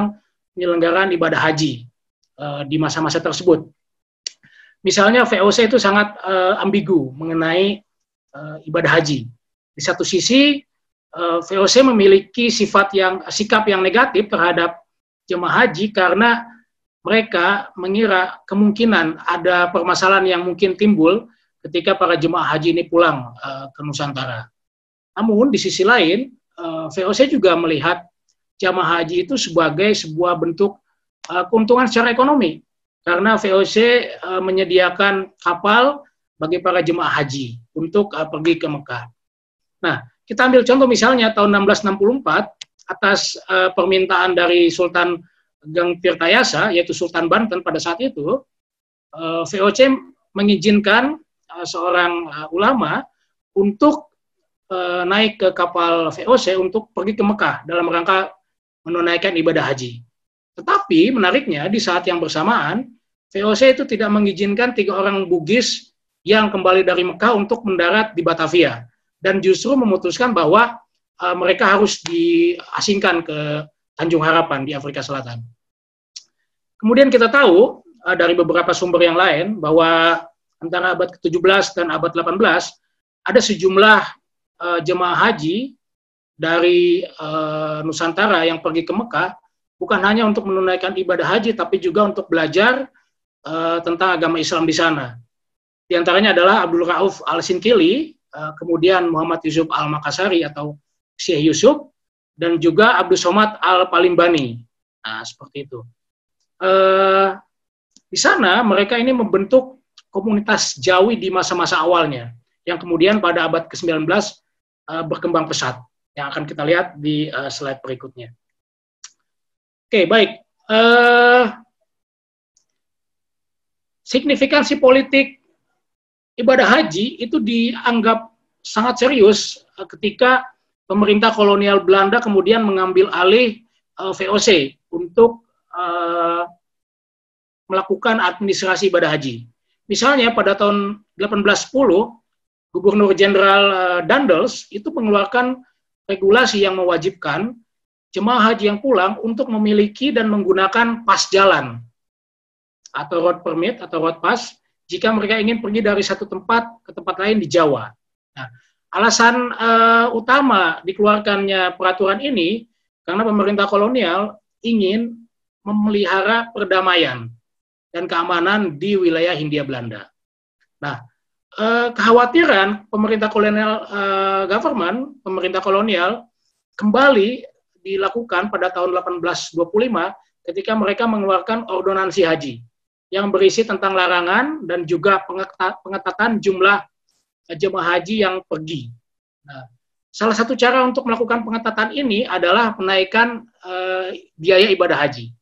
penyelenggaraan ibadah haji uh, di masa-masa tersebut. Misalnya V O C itu sangat uh, ambigu mengenai uh, ibadah haji. Di satu sisi uh, V O C memiliki sifat yang sikap yang negatif terhadap jemaah haji karena mereka mengira kemungkinan ada permasalahan yang mungkin timbul ketika para jemaah haji ini pulang uh, ke Nusantara. Namun di sisi lain uh, V O C juga melihat jemaah haji itu sebagai sebuah bentuk uh, keuntungan secara ekonomi. Karena V O C uh, menyediakan kapal bagi para jemaah haji untuk uh, pergi ke Mekah. Nah, kita ambil contoh misalnya tahun enam belas enam puluh empat atas uh, permintaan dari Sultan Ageng Tirtayasa, yaitu Sultan Banten pada saat itu, uh, V O C mengizinkan uh, seorang uh, ulama untuk uh, naik ke kapal V O C untuk pergi ke Mekah dalam rangka menunaikan ibadah haji. Tetapi menariknya di saat yang bersamaan V O C itu tidak mengizinkan tiga orang Bugis yang kembali dari Mekah untuk mendarat di Batavia dan justru memutuskan bahwa uh, mereka harus diasingkan ke Tanjung Harapan di Afrika Selatan. Kemudian kita tahu uh, dari beberapa sumber yang lain bahwa antara abad ke tujuh belas dan abad delapan belas ada sejumlah uh, jemaah haji dari uh, Nusantara yang pergi ke Mekah bukan hanya untuk menunaikan ibadah haji, tapi juga untuk belajar uh, tentang agama Islam di sana. Di antaranya adalah Abdul Rauf Al-Sinkili, uh, kemudian Muhammad Yusuf Al-Makassari atau Syekh Yusuf, dan juga Abdul Somad Al-Palimbani. Nah, seperti itu. Uh, di sana mereka ini membentuk komunitas Jawi di masa-masa awalnya, yang kemudian pada abad ke sembilan belas uh, berkembang pesat, yang akan kita lihat di uh, slide berikutnya. Oke, baik. Uh, signifikansi politik ibadah haji itu dianggap sangat serius uh, ketika pemerintah kolonial Belanda kemudian mengambil alih uh, V O C untuk uh, melakukan administrasi ibadah haji. Misalnya pada tahun delapan belas sepuluh, Gubernur Jenderal uh, Daendels itu mengeluarkan regulasi yang mewajibkan jemaah haji yang pulang untuk memiliki dan menggunakan pas jalan atau road permit atau road pass jika mereka ingin pergi dari satu tempat ke tempat lain di Jawa. Nah, alasan uh, utama dikeluarkannya peraturan ini karena pemerintah kolonial ingin memelihara perdamaian dan keamanan di wilayah Hindia Belanda. Nah, uh, kekhawatiran pemerintah kolonial uh, government, pemerintah kolonial kembali dilakukan pada tahun delapan belas dua puluh lima ketika mereka mengeluarkan ordonansi haji yang berisi tentang larangan dan juga pengetatan jumlah jemaah haji yang pergi. Nah, salah satu cara untuk melakukan pengetatan ini adalah menaikkan eh, biaya ibadah haji.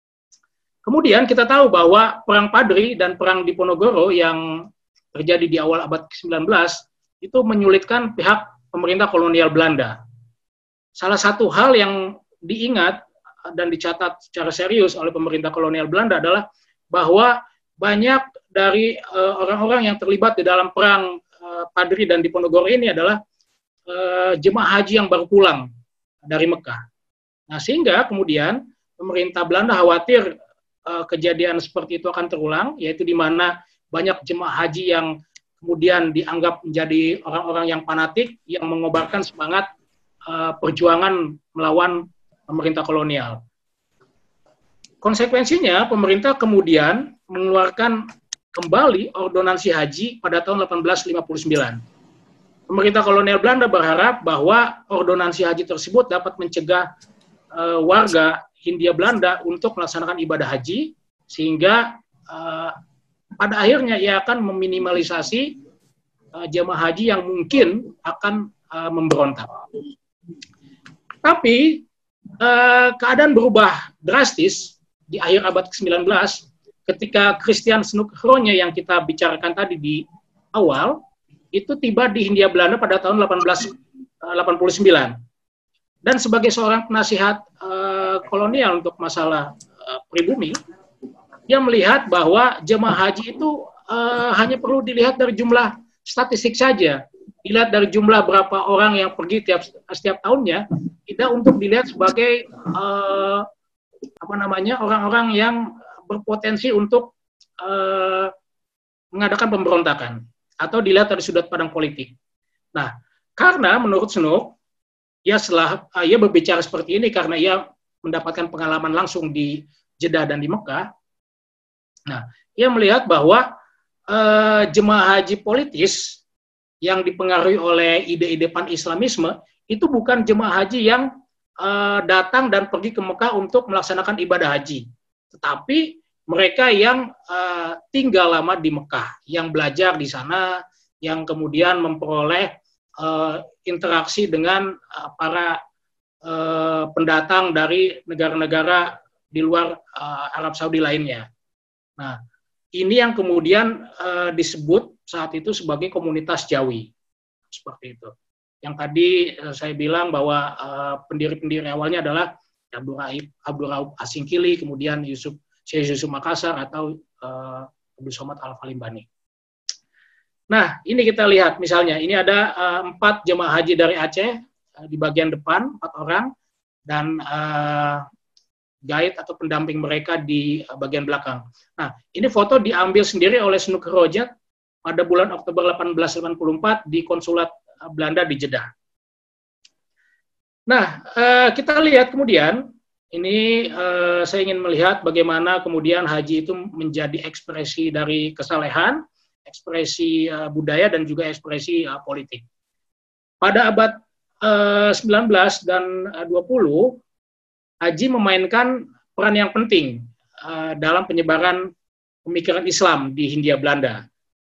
Kemudian kita tahu bahwa Perang Padri dan Perang Diponegoro yang terjadi di awal abad ke sembilan belas itu menyulitkan pihak pemerintah kolonial Belanda. Salah satu hal yang diingat dan dicatat secara serius oleh pemerintah kolonial Belanda adalah bahwa banyak dari uh, orang-orang yang terlibat di dalam perang uh, Padri dan Diponegoro ini adalah uh, jemaah haji yang baru pulang dari Mekah. Nah, sehingga kemudian pemerintah Belanda khawatir uh, kejadian seperti itu akan terulang, yaitu di mana banyak jemaah haji yang kemudian dianggap menjadi orang-orang yang fanatik yang mengobarkan semangat Uh, perjuangan melawan pemerintah kolonial. Konsekuensinya, pemerintah kemudian mengeluarkan kembali ordonansi haji pada tahun delapan belas lima puluh sembilan. Pemerintah kolonial Belanda berharap bahwa ordonansi haji tersebut dapat mencegah uh, warga Hindia Belanda untuk melaksanakan ibadah haji, sehingga uh, pada akhirnya ia akan meminimalisasi uh, jemaah haji yang mungkin akan uh, memberontak. Tapi eh, keadaan berubah drastis di akhir abad ke sembilan belas ketika Christian Snoeck-Hronje yang kita bicarakan tadi di awal itu tiba di Hindia Belanda pada tahun delapan belas delapan puluh sembilan. Dan sebagai seorang penasihat eh, kolonial untuk masalah eh, pribumi, dia melihat bahwa jemaah haji itu eh, hanya perlu dilihat dari jumlah statistik saja. Dilihat dari jumlah berapa orang yang pergi tiap setiap tahunnya, tidak untuk dilihat sebagai uh, apa namanya orang-orang yang berpotensi untuk uh, mengadakan pemberontakan atau dilihat dari sudut pandang politik. Nah, karena menurut Snook, ia setelah uh, ia berbicara seperti ini karena ia mendapatkan pengalaman langsung di Jeddah dan di Mekah. Nah, ia melihat bahwa uh, jemaah haji politis yang dipengaruhi oleh ide-ide pan-Islamisme itu bukan jemaah haji yang uh, datang dan pergi ke Mekah untuk melaksanakan ibadah haji, tetapi mereka yang uh, tinggal lama di Mekah, yang belajar di sana, yang kemudian memperoleh uh, interaksi dengan uh, para uh, pendatang dari negara-negara di luar uh, Arab Saudi lainnya. Nah, ini yang kemudian uh, disebut saat itu sebagai komunitas Jawi, seperti itu. Yang tadi uh, saya bilang bahwa uh, pendiri-pendiri awalnya adalah Abdul Rauf, Abdul Rauf Asingkili, kemudian Yusuf Syekh Yusuf Makassar atau uh, Abdul Somad Al-Falimbani. Nah, ini kita lihat misalnya, ini ada uh, empat jemaah haji dari Aceh uh, di bagian depan, empat orang, dan uh, guide atau pendamping mereka di uh, bagian belakang. Nah, ini foto diambil sendiri oleh Snook Rojat pada bulan Oktober delapan belas delapan puluh empat di konsulat Belanda di Jeddah. Nah, uh, kita lihat kemudian, ini uh, saya ingin melihat bagaimana kemudian haji itu menjadi ekspresi dari kesalehan, ekspresi uh, budaya, dan juga ekspresi uh, politik. Pada abad uh, sembilan belas dan uh, dua puluh, haji memainkan peran yang penting uh, dalam penyebaran pemikiran Islam di Hindia Belanda.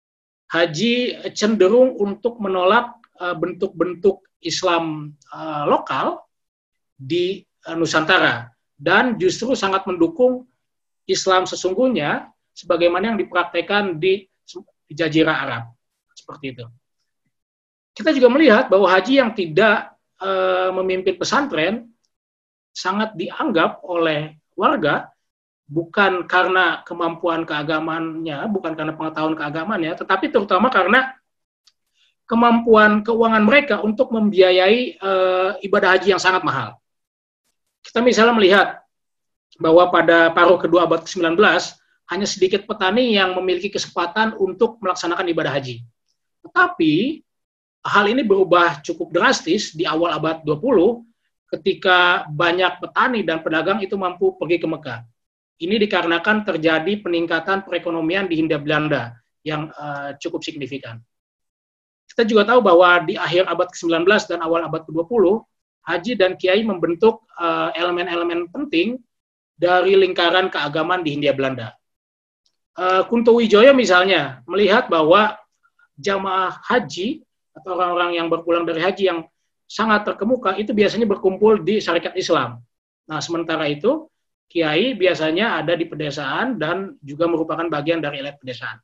Haji cenderung untuk menolak bentuk-bentuk uh, Islam uh, lokal di uh, Nusantara dan justru sangat mendukung Islam sesungguhnya sebagaimana yang dipraktekkan di, di Jazirah Arab, seperti itu. Kita juga melihat bahwa haji yang tidak uh, memimpin pesantren sangat dianggap oleh warga bukan karena kemampuan keagamannya, bukan karena pengetahuan keagamannya, tetapi terutama karena kemampuan keuangan mereka untuk membiayai e, ibadah haji yang sangat mahal. Kita misalnya melihat bahwa pada paruh kedua abad ke sembilan belas, hanya sedikit petani yang memiliki kesempatan untuk melaksanakan ibadah haji. Tetapi, hal ini berubah cukup drastis di awal abad dua puluh, ketika banyak petani dan pedagang itu mampu pergi ke Mekah. Ini dikarenakan terjadi peningkatan perekonomian di Hindia Belanda yang uh, cukup signifikan. Kita juga tahu bahwa di akhir abad ke sembilan belas dan awal abad ke dua puluh, haji dan kiai membentuk uh, elemen-elemen penting dari lingkaran keagamaan di Hindia Belanda. Uh, Kunto Wijoyo misalnya melihat bahwa jamaah haji atau orang-orang yang berpulang dari haji yang sangat terkemuka itu biasanya berkumpul di syarikat Islam. Nah, sementara itu kiai biasanya ada di pedesaan dan juga merupakan bagian dari elit pedesaan.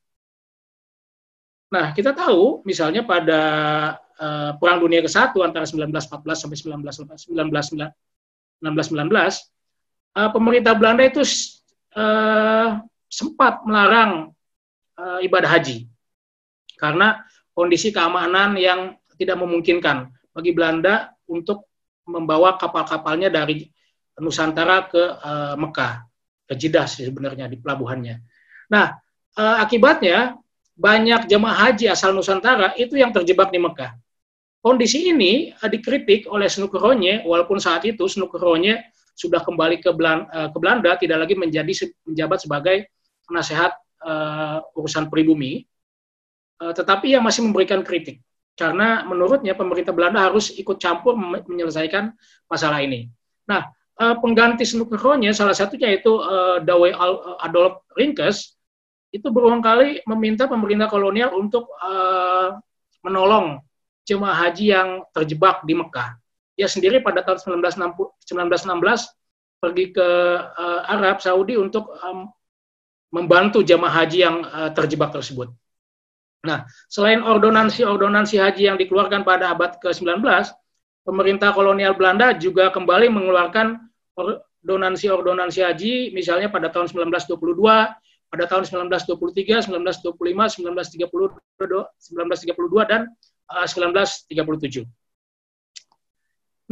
Nah, kita tahu misalnya pada uh, Perang Dunia ke satu antara seribu sembilan ratus empat belas sampai seribu sembilan ratus sembilan belas, uh, pemerintah Belanda itu uh, sempat melarang uh, ibadah haji karena kondisi keamanan yang tidak memungkinkan bagi Belanda untuk membawa kapal-kapalnya dari Nusantara ke uh, Mekah, ke Jeddah sebenarnya di pelabuhannya. Nah, uh, akibatnya banyak jemaah haji asal Nusantara itu yang terjebak di Mekah. Kondisi ini uh, dikritik oleh Snoek Ronje, walaupun saat itu Snoek Ronje sudah kembali ke Belanda, uh, ke Belanda, tidak lagi menjadi menjabat sebagai penasehat uh, urusan pribumi, uh, tetapi ia masih memberikan kritik. Karena menurutnya pemerintah Belanda harus ikut campur menyelesaikan masalah ini. Nah, uh, pengganti Snoek Ronje, salah satunya yaitu uh, Douwe Adolf Rinkes, itu berulang kali meminta pemerintah kolonial untuk uh, menolong jemaah haji yang terjebak di Mekah. Dia sendiri pada tahun seribu sembilan ratus enam belas pergi ke uh, Arab Saudi untuk um, membantu jemaah haji yang uh, terjebak tersebut. Nah, selain ordonansi-ordonansi haji yang dikeluarkan pada abad ke sembilan belas, pemerintah kolonial Belanda juga kembali mengeluarkan ordonansi-ordonansi haji, misalnya pada tahun seribu sembilan ratus dua puluh dua, pada tahun seribu sembilan ratus dua puluh tiga, seribu sembilan ratus dua puluh lima, seribu sembilan ratus tiga puluh, seribu sembilan ratus tiga puluh dua, dan uh, seribu sembilan ratus tiga puluh tujuh.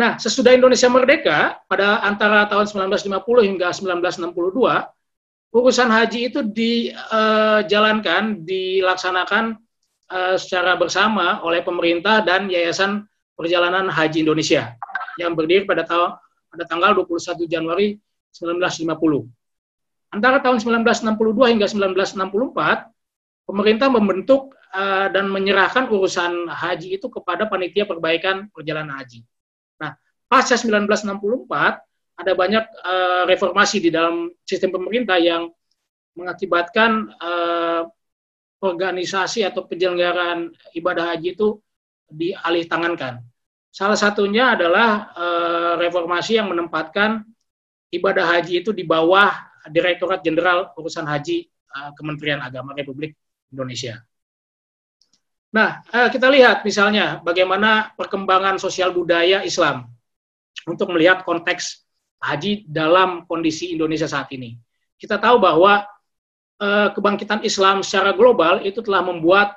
Nah, sesudah Indonesia merdeka, pada antara tahun sembilan belas lima puluh hingga sembilan belas enam puluh dua, urusan haji itu dijalankan, dilaksanakan uh, secara bersama oleh pemerintah dan Yayasan Perjalanan Haji Indonesia yang berdiri pada, ta pada tanggal dua puluh satu Januari sembilan belas lima puluh. Antara tahun sembilan belas enam puluh dua hingga sembilan belas enam puluh empat, pemerintah membentuk uh, dan menyerahkan urusan haji itu kepada Panitia Perbaikan Perjalanan Haji. Nah, pasca sembilan belas enam puluh empat, ada banyak uh, reformasi di dalam sistem pemerintah yang mengakibatkan uh, organisasi atau penyelenggaraan ibadah haji itu dialih tangankan. Salah satunya adalah uh, reformasi yang menempatkan ibadah haji itu di bawah Direktorat Jenderal Urusan Haji uh, Kementerian Agama Republik Indonesia. Nah, uh, kita lihat misalnya bagaimana perkembangan sosial budaya Islam untuk melihat konteks haji dalam kondisi Indonesia saat ini. Kita tahu bahwa eh, kebangkitan Islam secara global itu telah membuat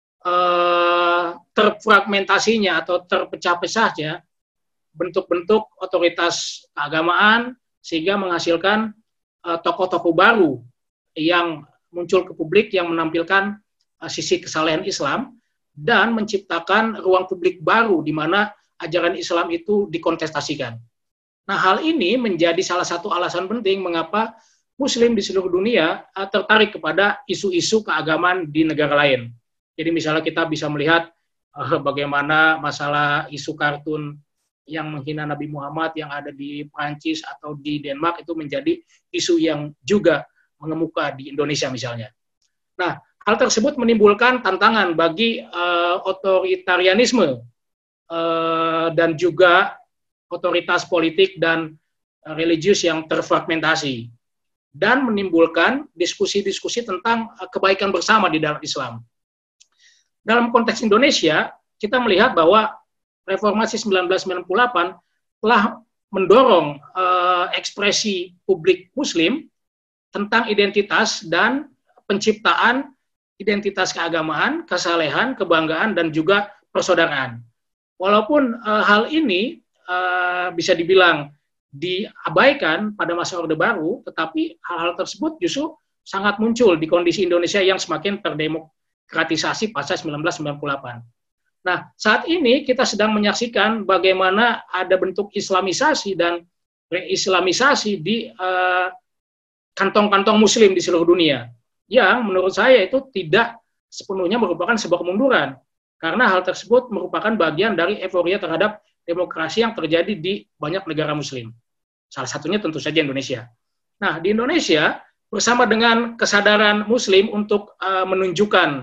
eh, terfragmentasinya atau terpecah-pecahnya bentuk-bentuk otoritas keagamaan sehingga menghasilkan tokoh-tokoh eh, baru yang muncul ke publik yang menampilkan eh, sisi kesalehan Islam dan menciptakan ruang publik baru di mana ajaran Islam itu dikontestasikan. Nah, hal ini menjadi salah satu alasan penting mengapa Muslim di seluruh dunia uh, tertarik kepada isu-isu keagamaan di negara lain. Jadi misalnya kita bisa melihat uh, bagaimana masalah isu kartun yang menghina Nabi Muhammad yang ada di Prancis atau di Denmark itu menjadi isu yang juga mengemuka di Indonesia misalnya. Nah, hal tersebut menimbulkan tantangan bagi uh, otoritarianisme uh, dan juga otoritas politik dan religius yang terfragmentasi dan menimbulkan diskusi-diskusi tentang kebaikan bersama di dalam Islam. Dalam konteks Indonesia, kita melihat bahwa reformasi seribu sembilan ratus sembilan puluh delapan telah mendorong eh, ekspresi publik Muslim tentang identitas dan penciptaan identitas keagamaan, kesalehan, kebanggaan, dan juga persaudaraan. Walaupun eh, hal ini Uh, bisa dibilang diabaikan pada masa Orde Baru, tetapi hal-hal tersebut justru sangat muncul di kondisi Indonesia yang semakin terdemokratisasi pasca seribu sembilan ratus sembilan puluh delapan. Nah, saat ini kita sedang menyaksikan bagaimana ada bentuk Islamisasi dan reislamisasi di uh, kantong-kantong Muslim di seluruh dunia, yang menurut saya itu tidak sepenuhnya merupakan sebuah kemunduran, karena hal tersebut merupakan bagian dari euforia terhadap demokrasi yang terjadi di banyak negara Muslim. Salah satunya tentu saja Indonesia. Nah, di Indonesia, bersama dengan kesadaran Muslim untuk uh, menunjukkan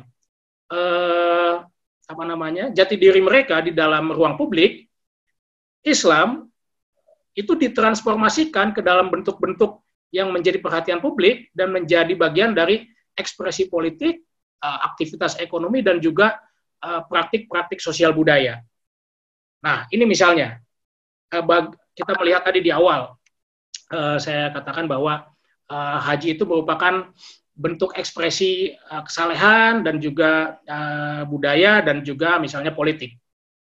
uh, apa namanya jati diri mereka di dalam ruang publik, Islam itu ditransformasikan ke dalam bentuk-bentuk yang menjadi perhatian publik dan menjadi bagian dari ekspresi politik, uh, aktivitas ekonomi, dan juga uh, praktik-praktik sosial budaya. Nah, ini misalnya, kita melihat tadi di awal, saya katakan bahwa haji itu merupakan bentuk ekspresi kesalehan dan juga budaya dan juga misalnya politik.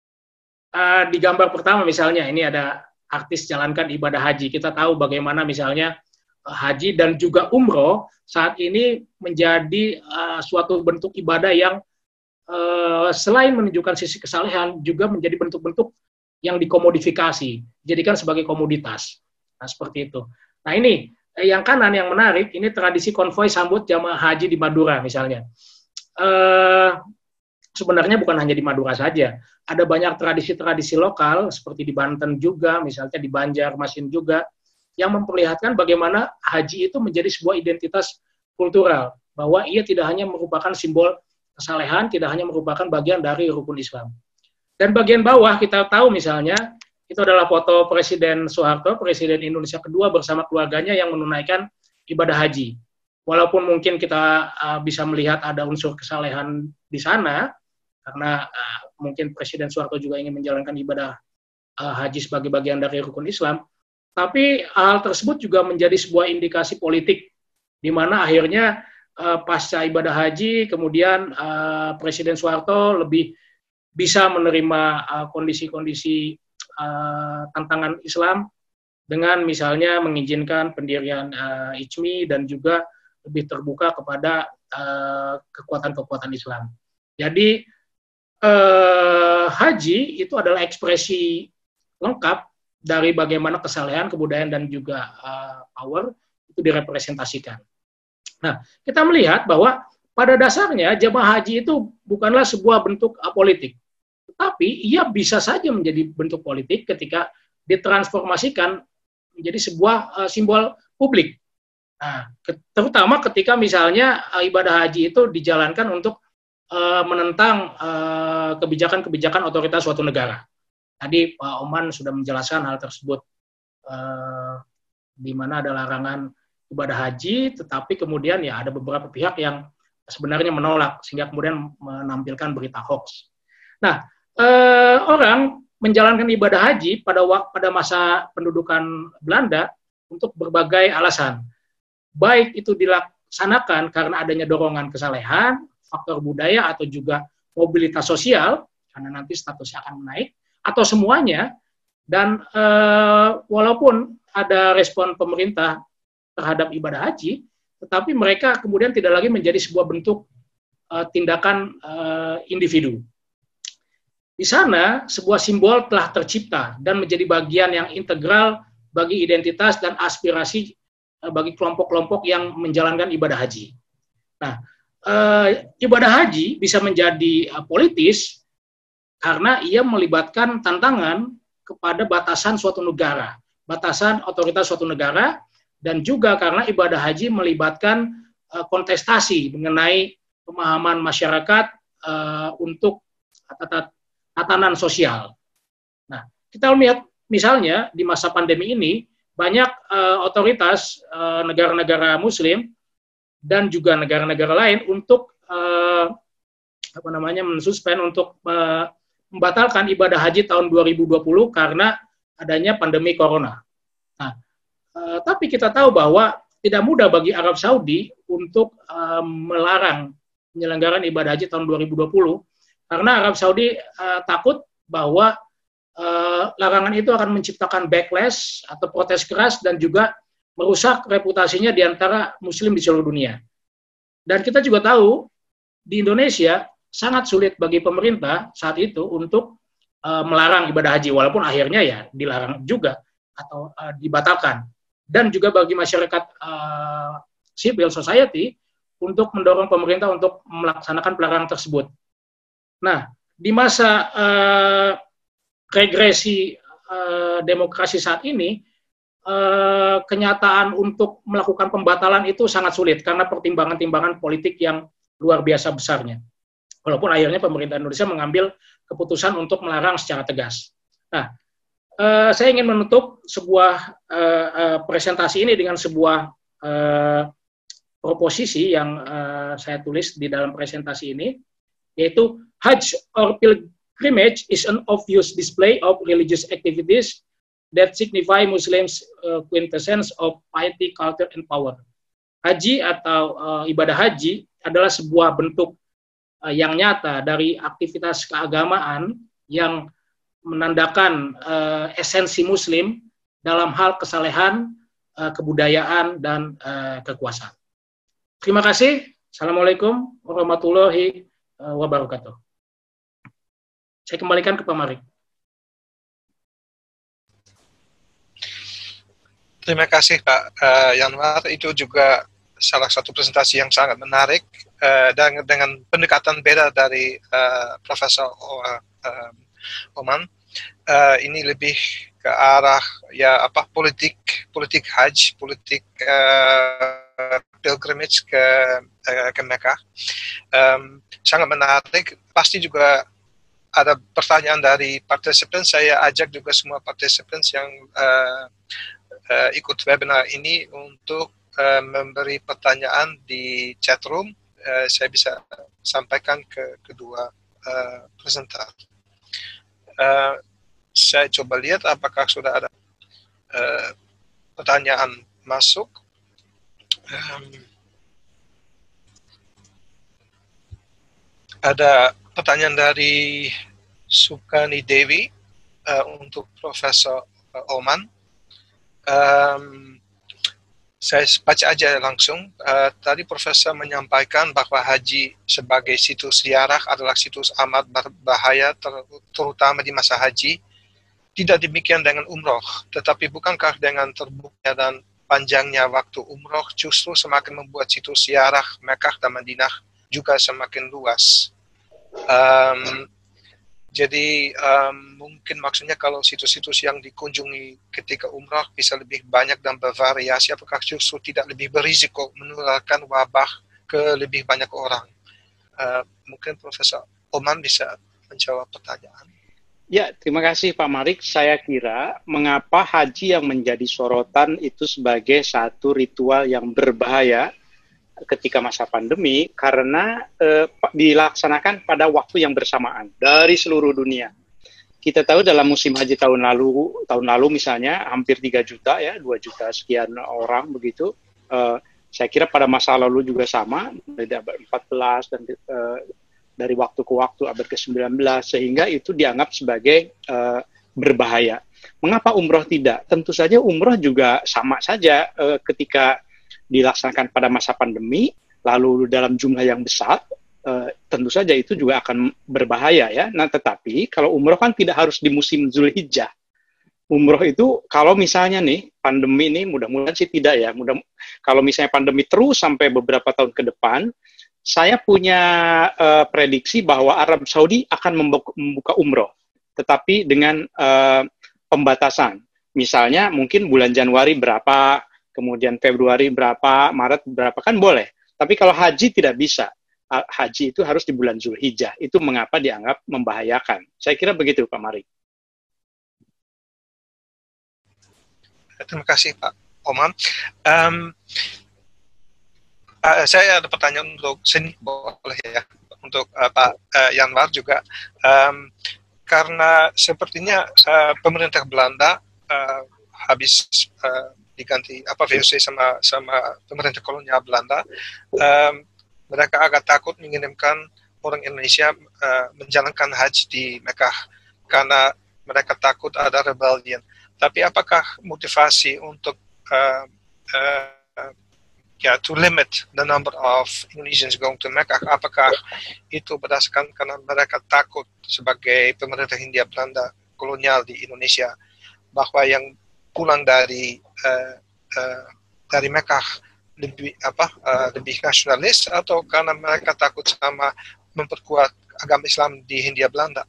Di gambar pertama misalnya, ini ada artis jalankan ibadah haji. Kita tahu bagaimana misalnya haji dan juga umroh saat ini menjadi suatu bentuk ibadah yang Uh, selain menunjukkan sisi kesalehan, juga menjadi bentuk-bentuk yang dikomodifikasi, jadikan sebagai komoditas. Nah, seperti itu. Nah, ini eh, yang kanan yang menarik, ini tradisi konvoi sambut jamaah haji di Madura misalnya. Uh, sebenarnya bukan hanya di Madura saja, ada banyak tradisi-tradisi lokal seperti di Banten juga, misalnya di Banjarmasin juga, yang memperlihatkan bagaimana haji itu menjadi sebuah identitas kultural, bahwa ia tidak hanya merupakan simbol kesalehan, tidak hanya merupakan bagian dari rukun Islam. Dan bagian bawah kita tahu misalnya, itu adalah foto Presiden Soeharto, Presiden Indonesia kedua bersama keluarganya yang menunaikan ibadah haji. Walaupun mungkin kita uh, bisa melihat ada unsur kesalehan di sana, karena uh, mungkin Presiden Soeharto juga ingin menjalankan ibadah uh, haji sebagai bagian dari rukun Islam, tapi hal tersebut juga menjadi sebuah indikasi politik, di mana akhirnya Uh, pasca ibadah haji, kemudian uh, Presiden Soeharto lebih bisa menerima uh, kondisi-kondisi uh, tantangan Islam dengan misalnya mengizinkan pendirian uh, I C M I dan juga lebih terbuka kepada kekuatan-kekuatan uh, Islam. Jadi uh, haji itu adalah ekspresi lengkap dari bagaimana kesalehan, kebudayaan, dan juga uh, power itu direpresentasikan. Nah, kita melihat bahwa pada dasarnya jamaah haji itu bukanlah sebuah bentuk uh, politik, tetapi ia bisa saja menjadi bentuk politik ketika ditransformasikan menjadi sebuah uh, simbol publik. Nah, ke- terutama ketika misalnya uh, ibadah haji itu dijalankan untuk uh, menentang uh, kebijakan-kebijakan otoritas suatu negara. Tadi Pak Oman sudah menjelaskan hal tersebut, uh, di mana ada larangan ibadah haji, tetapi kemudian ya ada beberapa pihak yang sebenarnya menolak, sehingga kemudian menampilkan berita hoax. Nah, uh, orang menjalankan ibadah haji pada pada masa pendudukan Belanda untuk berbagai alasan. Baik itu dilaksanakan karena adanya dorongan kesalehan, faktor budaya, atau juga mobilitas sosial, karena nanti statusnya akan naik, atau semuanya. Dan e, walaupun ada respon pemerintah terhadap ibadah haji, tetapi mereka kemudian tidak lagi menjadi sebuah bentuk e, tindakan e, individu. Di sana, sebuah simbol telah tercipta dan menjadi bagian yang integral bagi identitas dan aspirasi bagi kelompok-kelompok yang menjalankan ibadah haji. Nah, e, ibadah haji bisa menjadi e, politis karena ia melibatkan tantangan kepada batasan suatu negara, batasan otoritas suatu negara, dan juga karena ibadah haji melibatkan e, kontestasi mengenai pemahaman masyarakat e, untuk tat- tatanan sosial. Nah, kita lihat misalnya di masa pandemi ini, banyak uh, otoritas uh, negara-negara Muslim dan juga negara-negara lain untuk uh, apa namanya mensuspend untuk uh, membatalkan ibadah haji tahun dua ribu dua puluh karena adanya pandemi corona. Nah, uh, tapi kita tahu bahwa tidak mudah bagi Arab Saudi untuk uh, melarang penyelenggaraan ibadah haji tahun dua ribu dua puluh karena Arab Saudi uh, takut bahwa Uh, larangan itu akan menciptakan backlash atau protes keras dan juga merusak reputasinya di antara Muslim di seluruh dunia. Dan kita juga tahu di Indonesia sangat sulit bagi pemerintah saat itu untuk uh, melarang ibadah haji, walaupun akhirnya ya dilarang juga atau uh, dibatalkan. Dan juga bagi masyarakat uh, civil society untuk mendorong pemerintah untuk melaksanakan pelarangan tersebut. Nah, di masa uh, regresi uh, demokrasi saat ini, uh, kenyataan untuk melakukan pembatalan itu sangat sulit karena pertimbangan-timbangan politik yang luar biasa besarnya. Walaupun akhirnya pemerintah Indonesia mengambil keputusan untuk melarang secara tegas. Nah, uh, saya ingin menutup sebuah uh, uh, presentasi ini dengan sebuah uh, proposisi yang uh, saya tulis di dalam presentasi ini, yaitu Hajj or Pilgrimage Pilgrimage is an obvious display of religious activities that signify Muslims' uh, quintessence of piety, culture, and power. Haji atau uh, ibadah haji adalah sebuah bentuk uh, yang nyata dari aktivitas keagamaan yang menandakan uh, esensi Muslim dalam hal kesalehan, uh, kebudayaan, dan uh, kekuasaan. Terima kasih. Assalamualaikum warahmatullahi wabarakatuh. Saya kembalikan ke Pak Marik. Terima kasih Pak uh, Yanwar. Itu juga salah satu presentasi yang sangat menarik uh, dan dengan pendekatan beda dari uh, Profesor o, uh, Oman. Uh, ini lebih ke arah ya apa politik politik haji, politik uh, pilgrimage ke uh, ke Mekah. Um, sangat menarik. Pasti juga ada pertanyaan dari partisipan. Saya ajak juga semua partisipan yang uh, uh, ikut webinar ini untuk uh, memberi pertanyaan di chat room. Uh, saya bisa sampaikan ke kedua uh, presenter. Uh, saya coba lihat apakah sudah ada uh, pertanyaan masuk. Um, ada pertanyaan dari Sukani Dewi. uh, untuk Profesor Oman. Um, saya baca aja langsung. Uh, tadi Profesor menyampaikan bahwa haji sebagai situs ziarah adalah situs amat berbahaya, ter terutama di masa haji. Tidak demikian dengan umroh, tetapi bukankah dengan terbukanya dan panjangnya waktu umroh justru semakin membuat situs ziarah Mekah dan Madinah juga semakin luas. Um, Jadi um, mungkin maksudnya kalau situs-situs yang dikunjungi ketika umrah bisa lebih banyak dan bervariasi, apakah justru tidak lebih berisiko menularkan wabah ke lebih banyak orang? Uh, mungkin Profesor Oman bisa menjawab pertanyaan. Ya, terima kasih Pak Marik. Saya kira mengapa haji yang menjadi sorotan itu sebagai satu ritual yang berbahaya ketika masa pandemi, karena eh, dilaksanakan pada waktu yang bersamaan dari seluruh dunia. Kita tahu dalam musim haji tahun lalu, tahun lalu misalnya hampir tiga juta ya, dua juta sekian orang begitu. Eh, saya kira pada masa lalu juga sama, dari abad empat belas dan eh, dari waktu ke waktu abad ke sembilan belas, sehingga itu dianggap sebagai eh, berbahaya. Mengapa umroh tidak? Tentu saja umroh juga sama saja eh, ketika dilaksanakan pada masa pandemi, lalu dalam jumlah yang besar, uh, tentu saja itu juga akan berbahaya ya. Nah, tetapi kalau umroh kan tidak harus di musim Zulhijjah. Umroh itu kalau misalnya nih pandemi ini mudah-mudahan sih tidak ya. Mudah kalau misalnya pandemi terus sampai beberapa tahun ke depan, saya punya uh, prediksi bahwa Arab Saudi akan membuka, membuka umroh, tetapi dengan uh, pembatasan. Misalnya mungkin bulan Januari berapa, kemudian Februari berapa, Maret berapa, kan boleh. Tapi kalau haji tidak bisa. Haji itu harus di bulan Zulhijjah. Itu mengapa dianggap membahayakan. Saya kira begitu, Pak Mari. Terima kasih, Pak Oman. Um, uh, saya ada pertanyaan untuk sini, boleh ya? Untuk uh, Pak uh, Yanwar juga. Um, karena sepertinya uh, pemerintah Belanda uh, habis uh, diganti apa V O C sama sama pemerintah kolonial Belanda, um, mereka agak takut mengirimkan orang Indonesia uh, menjalankan haji di Mekah karena mereka takut ada rebellion. Tapi apakah motivasi untuk uh, uh, ya to limit the number of Indonesians going to Mekah, apakah itu berdasarkan karena mereka takut sebagai pemerintah Hindia Belanda kolonial di Indonesia bahwa yang pulang dari uh, uh, dari Mekah lebih apa uh, lebih nasionalis, atau karena mereka takut sama memperkuat agama Islam di Hindia Belanda?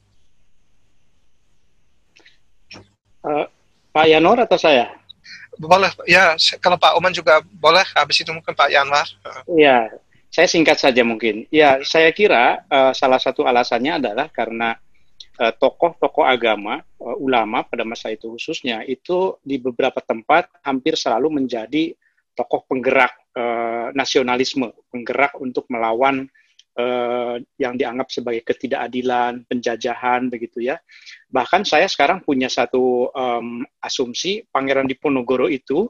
Uh, Pak Yanwar atau saya? Boleh ya, kalau Pak Oman juga boleh. Habis itu mungkin Pak Yanwar. Iya, saya singkat saja mungkin. Ya, saya kira uh, salah satu alasannya adalah karena tokoh-tokoh agama, uh, ulama pada masa itu khususnya, itu di beberapa tempat hampir selalu menjadi tokoh penggerak uh, nasionalisme, penggerak untuk melawan uh, yang dianggap sebagai ketidakadilan, penjajahan, begitu ya. Bahkan saya sekarang punya satu um, asumsi, Pangeran Diponegoro itu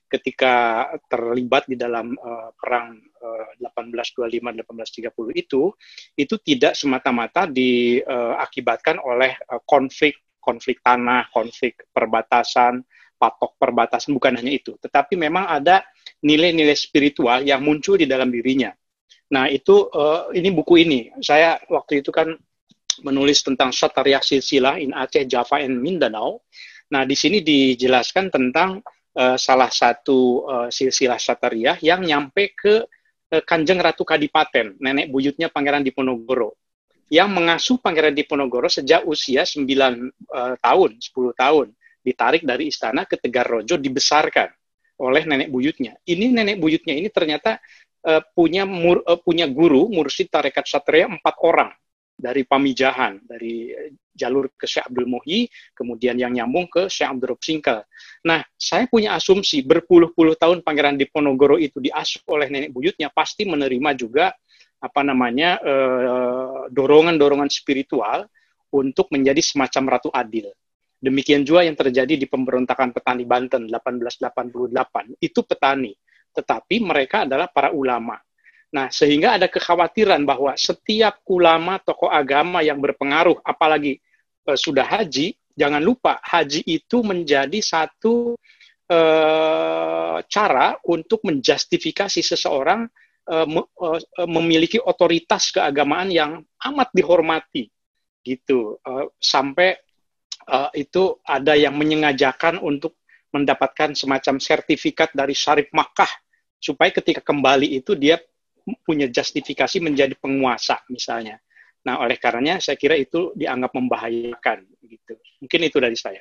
ketika terlibat di dalam uh, perang uh, delapan belas dua puluh lima delapan belas tiga puluh itu, itu tidak semata-mata diakibatkan uh, oleh uh, konflik, konflik tanah, konflik perbatasan, patok perbatasan, bukan hanya itu. Tetapi memang ada nilai-nilai spiritual yang muncul di dalam dirinya. Nah, itu uh, ini buku ini. Saya waktu itu kan menulis tentang Satariyah Silsilah in Aceh, Java, and Mindanao. Nah, di sini dijelaskan tentang Uh, salah satu uh, silsilah Satariyah yang nyampe ke uh, Kanjeng Ratu Kadipaten, nenek buyutnya Pangeran Diponegoro, yang mengasuh Pangeran Diponegoro sejak usia sembilan uh, tahun, sepuluh tahun, ditarik dari istana ke Tegarrojo, dibesarkan oleh nenek buyutnya. Ini nenek buyutnya ini ternyata uh, punya mur, uh, punya guru mursyid tarekat Satariyah empat orang dari Pamijahan, dari jalur ke Syekh Abdul Muhyi, kemudian yang nyambung ke Syekh Abdul Rauf Singkal. Nah, saya punya asumsi berpuluh-puluh tahun Pangeran Diponegoro itu diasuh oleh nenek buyutnya, pasti menerima juga apa namanya eh, dorongan-dorongan spiritual untuk menjadi semacam ratu adil. Demikian juga yang terjadi di pemberontakan petani Banten delapan belas delapan puluh delapan. Itu petani, tetapi mereka adalah para ulama. Nah, sehingga ada kekhawatiran bahwa setiap ulama, tokoh agama yang berpengaruh, apalagi e, sudah haji, jangan lupa haji itu menjadi satu uh, cara untuk menjustifikasi seseorang uh, me, uh, memiliki otoritas keagamaan yang amat dihormati, gitu. Uh, sampai uh, itu ada yang menyengajakan untuk mendapatkan semacam sertifikat dari Syarif Makkah supaya ketika kembali itu dia punya justifikasi menjadi penguasa misalnya. Nah, oleh karenanya saya kira itu dianggap membahayakan gitu. Mungkin itu dari saya.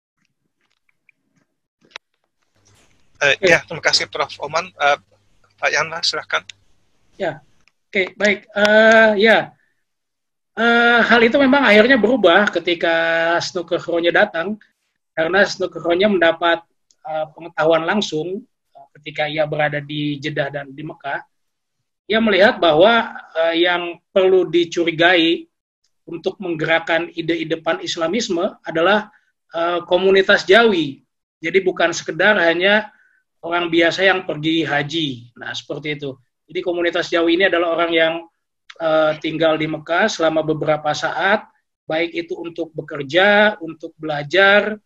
Uh, ya, terima kasih Prof Oman. Uh, Pak Yana, silahkan. Ya, oke, okay, baik. Uh, ya, uh, hal itu memang akhirnya berubah ketika Nugroho-nya datang, karena Nugroho-nya mendapat uh, pengetahuan langsung uh, ketika ia berada di Jeddah dan di Mekah. Ia melihat bahwa uh, yang perlu dicurigai untuk menggerakkan ide-ide pan-Islamisme adalah uh, komunitas Jawi. Jadi bukan sekedar hanya orang biasa yang pergi haji. Nah, seperti itu. Jadi komunitas Jawi ini adalah orang yang uh, tinggal di Mekah selama beberapa saat, baik itu untuk bekerja, untuk belajar,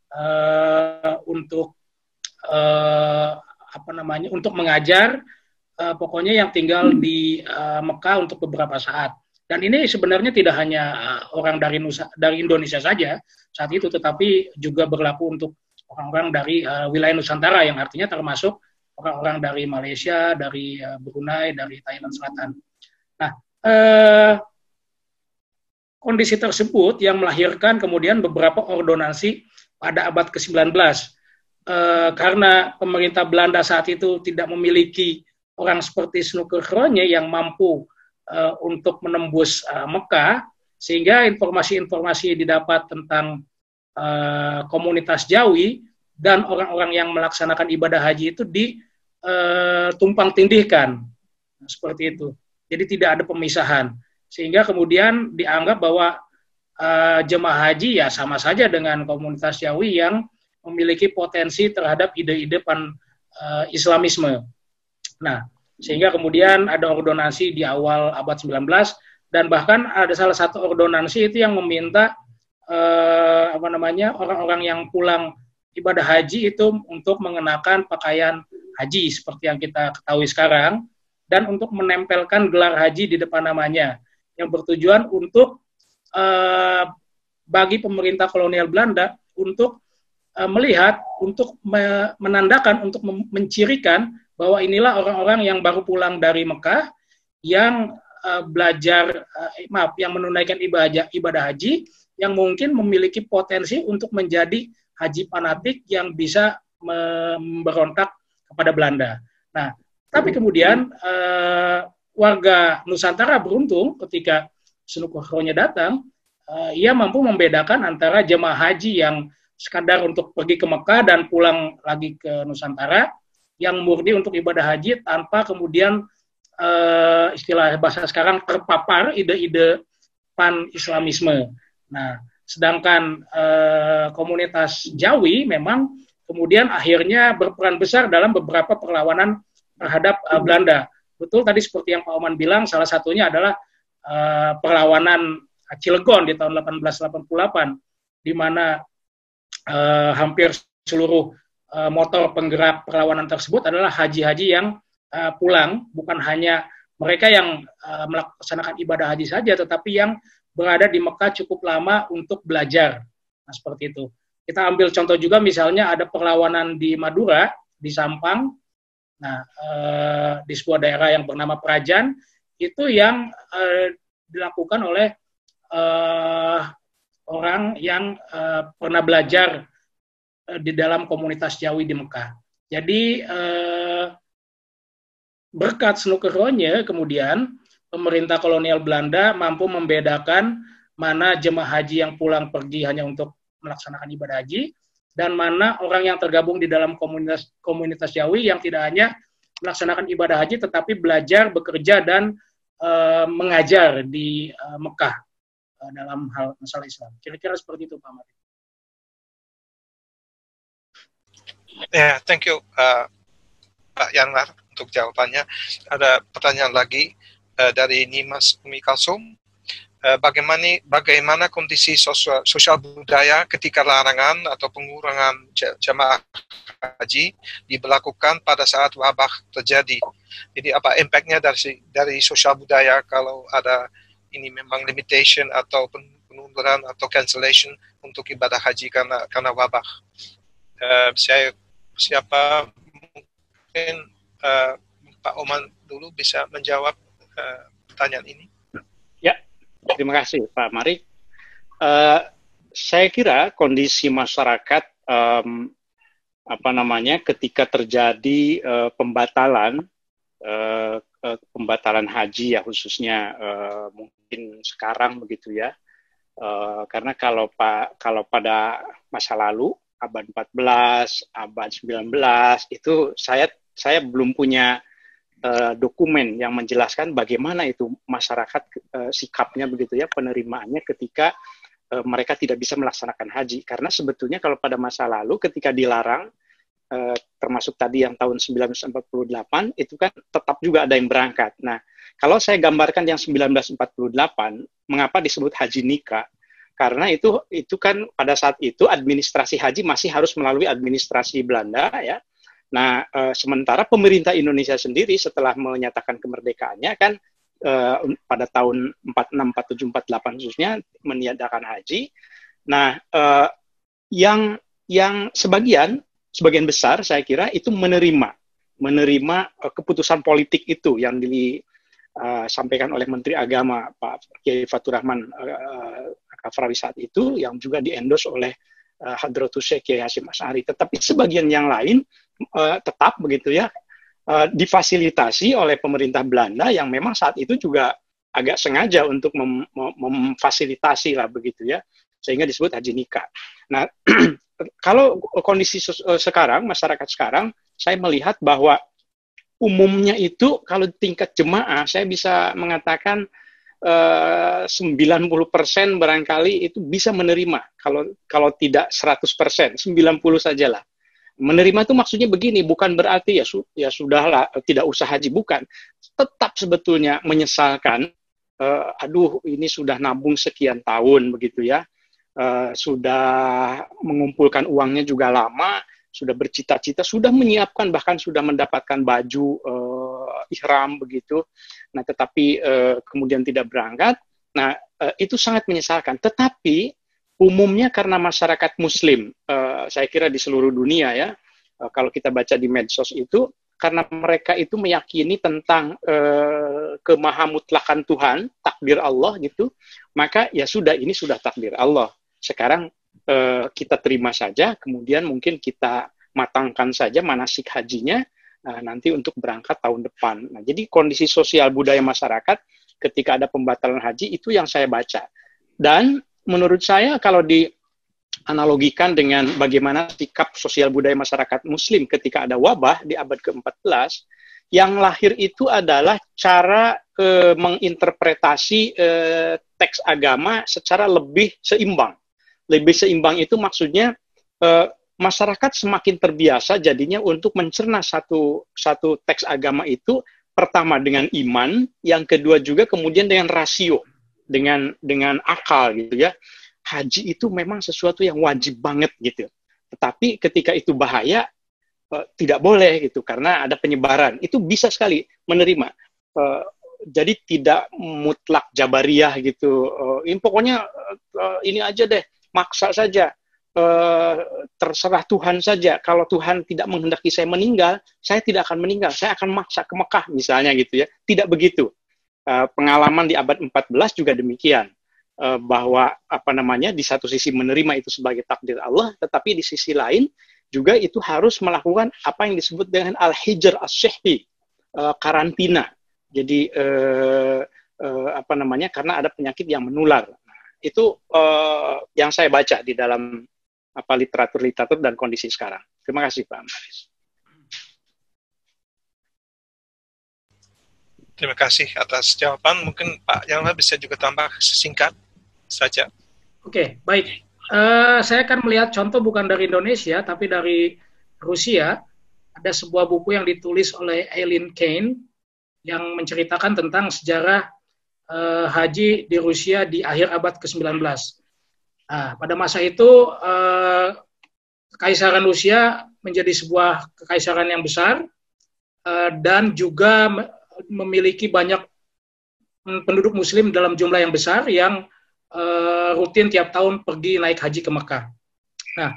uh, untuk uh, apa namanya, untuk mengajar. Uh, pokoknya yang tinggal di uh, Mekah untuk beberapa saat. Dan ini sebenarnya tidak hanya uh, orang dari Nusa, dari Indonesia saja saat itu, tetapi juga berlaku untuk orang-orang dari uh, wilayah Nusantara, yang artinya termasuk orang-orang dari Malaysia, dari uh, Brunei, dari Thailand Selatan. Nah, uh, kondisi tersebut yang melahirkan kemudian beberapa ordonansi pada abad ke sembilan belas. Uh, karena pemerintah Belanda saat itu tidak memiliki orang seperti Nugroho yang mampu uh, untuk menembus uh, Mekah, sehingga informasi-informasi didapat tentang uh, komunitas Jawi dan orang-orang yang melaksanakan ibadah haji itu ditumpang uh, tindihkan, seperti itu. Jadi tidak ada pemisahan, sehingga kemudian dianggap bahwa uh, jemaah haji ya sama saja dengan komunitas Jawi yang memiliki potensi terhadap ide-ide pan uh, Islamisme. Nah, sehingga kemudian ada ordonansi di awal abad sembilan belas, dan bahkan ada salah satu ordonansi itu yang meminta eh, apa namanya orang-orang yang pulang ibadah haji itu untuk mengenakan pakaian haji seperti yang kita ketahui sekarang, dan untuk menempelkan gelar haji di depan namanya, yang bertujuan untuk eh, bagi pemerintah kolonial Belanda untuk eh, melihat, untuk me menandakan, untuk mencirikan bahwa inilah orang-orang yang baru pulang dari Mekah, yang uh, belajar, uh, maaf, yang menunaikan ibadah, ibadah haji, yang mungkin memiliki potensi untuk menjadi haji fanatik yang bisa memberontak kepada Belanda. Nah, tapi kemudian uh, warga Nusantara beruntung ketika Nugroho-nya datang, uh, ia mampu membedakan antara jemaah haji yang sekadar untuk pergi ke Mekah dan pulang lagi ke Nusantara, yang murni untuk ibadah haji tanpa kemudian uh, istilah bahasa sekarang terpapar ide-ide pan-Islamisme. Nah, sedangkan uh, komunitas Jawi memang kemudian akhirnya berperan besar dalam beberapa perlawanan terhadap uh, Belanda. Betul tadi seperti yang Pak Oman bilang, salah satunya adalah uh, perlawanan Cilegon di tahun delapan belas delapan puluh delapan, di mana uh, hampir seluruh motor penggerak perlawanan tersebut adalah haji-haji yang uh, pulang, bukan hanya mereka yang uh, melaksanakan ibadah haji saja, tetapi yang berada di Mekah cukup lama untuk belajar. Nah, seperti itu. Kita ambil contoh juga, misalnya ada perlawanan di Madura, di Sampang, nah uh, di sebuah daerah yang bernama Prajan, itu yang uh, dilakukan oleh uh, orang yang uh, pernah belajar di dalam komunitas Jawi di Mekah. Jadi eh, berkat Nugroho-nya kemudian pemerintah kolonial Belanda mampu membedakan mana jemaah haji yang pulang pergi hanya untuk melaksanakan ibadah haji, dan mana orang yang tergabung di dalam komunitas komunitas Jawi yang tidak hanya melaksanakan ibadah haji tetapi belajar, bekerja, dan eh, mengajar di eh, Mekah eh, dalam hal masalah Islam. Kira-kira seperti itu, Pak Mari. Ya, yeah, thank you uh, Pak Yanar untuk jawabannya. Ada pertanyaan lagi uh, dari Nimas Umi Kalsum. uh, bagaimana bagaimana kondisi sosial, sosial budaya ketika larangan atau pengurangan jamaah haji diberlakukan pada saat wabah terjadi. Jadi apa impact-nya dari dari sosial budaya kalau ada ini memang limitation atau penunduran atau cancellation untuk ibadah haji karena karena wabah. Uh, saya siapa mungkin uh, Pak Oman dulu bisa menjawab uh, pertanyaan ini. Ya, terima kasih Pak Marik. Uh, saya kira kondisi masyarakat um, apa namanya ketika terjadi uh, pembatalan uh, uh, pembatalan haji ya khususnya uh, mungkin sekarang begitu ya. Uh, karena kalau Pak kalau pada masa lalu abad empat belas, abad sembilan belas itu saya saya belum punya uh, dokumen yang menjelaskan bagaimana itu masyarakat uh, sikapnya begitu ya, penerimaannya ketika uh, mereka tidak bisa melaksanakan haji. Karena sebetulnya kalau pada masa lalu ketika dilarang uh, termasuk tadi yang tahun sembilan belas empat puluh delapan itu kan tetap juga ada yang berangkat. Nah, kalau saya gambarkan yang sembilan belas empat puluh delapan, mengapa disebut haji nikah? Karena itu itu kan pada saat itu administrasi haji masih harus melalui administrasi Belanda ya. Nah, e, sementara pemerintah Indonesia sendiri setelah menyatakan kemerdekaannya kan e, pada tahun empat enam, empat tujuh, empat delapan khususnya meniadakan haji. Nah, e, yang yang sebagian sebagian besar saya kira itu menerima menerima e, keputusan politik itu yang disampaikan oleh Menteri Agama Pak Kiai Fathur Rahman uh, Kafrawi saat itu, yang juga diendos oleh uh, Hadratus Syekh Kiai Hasyim Asy'ari. Tetapi sebagian yang lain uh, tetap begitu ya uh, difasilitasi oleh pemerintah Belanda yang memang saat itu juga agak sengaja untuk mem mem memfasilitasi lah begitu ya, sehingga disebut haji nikah. Nah, kalau kondisi sekarang masyarakat sekarang, saya melihat bahwa umumnya itu kalau tingkat jemaah saya bisa mengatakan sembilan puluh persen barangkali itu bisa menerima, kalau kalau tidak seratus persen, sembilan puluh sajalah. Menerima itu maksudnya begini, bukan berarti ya, su ya sudahlah tidak usah haji, bukan. Tetap sebetulnya menyesalkan, uh, aduh ini sudah nabung sekian tahun begitu ya, uh, sudah mengumpulkan uangnya juga lama, sudah bercita-cita, sudah menyiapkan, bahkan sudah mendapatkan baju uh, ihram begitu. Nah, tetapi uh, kemudian tidak berangkat. Nah, uh, itu sangat menyesalkan. Tetapi umumnya karena masyarakat Muslim, uh, saya kira di seluruh dunia ya, uh, kalau kita baca di medsos itu, karena mereka itu meyakini tentang uh, kemahamutlakan Tuhan, takdir Allah gitu, maka ya sudah, ini sudah takdir Allah. Sekarang Uh, kita terima saja, kemudian mungkin kita matangkan saja manasik hajinya uh, nanti untuk berangkat tahun depan. Nah, jadi kondisi sosial budaya masyarakat ketika ada pembatalan haji itu yang saya baca. Dan menurut saya kalau dianalogikan dengan bagaimana sikap sosial budaya masyarakat Muslim ketika ada wabah di abad ke empat belas, yang lahir itu adalah cara uh, menginterpretasi uh, teks agama secara lebih seimbang. Lebih seimbang itu maksudnya eh, masyarakat semakin terbiasa jadinya untuk mencerna satu satu teks agama itu, pertama dengan iman, yang kedua juga kemudian dengan rasio, dengan dengan akal gitu ya. Haji itu memang sesuatu yang wajib banget gitu. Tetapi ketika itu bahaya eh, tidak boleh gitu karena ada penyebaran. Itu bisa sekali menerima. Eh, jadi tidak mutlak jabariyah gitu. Eh, ini pokoknya eh, ini aja deh. Maksa saja, uh, terserah Tuhan saja. Kalau Tuhan tidak menghendaki saya meninggal, saya tidak akan meninggal. Saya akan maksa ke Mekah misalnya gitu ya. Tidak begitu. Uh, pengalaman di abad empat belas juga demikian. Uh, bahwa apa namanya di satu sisi menerima itu sebagai takdir Allah, tetapi di sisi lain juga itu harus melakukan apa yang disebut dengan al-hijr as-sihhi, uh, karantina. Jadi uh, uh, apa namanya karena ada penyakit yang menular. Itu uh, yang saya baca di dalam apa literatur-literatur dan kondisi sekarang. Terima kasih Pak Maris. Terima kasih atas jawaban. Mungkin Pak Yalma bisa juga tambah sesingkat saja. Oke, baik. Uh, saya akan melihat contoh bukan dari Indonesia, tapi dari Rusia. Ada sebuah buku yang ditulis oleh Eileen Kane yang menceritakan tentang sejarah uh, haji di Rusia di akhir abad ke sembilan belas. Nah, pada masa itu uh, Kekaisaran Rusia menjadi sebuah kekaisaran yang besar uh, dan juga me memiliki banyak penduduk Muslim dalam jumlah yang besar yang uh, rutin tiap tahun pergi naik haji ke Mekah. Nah,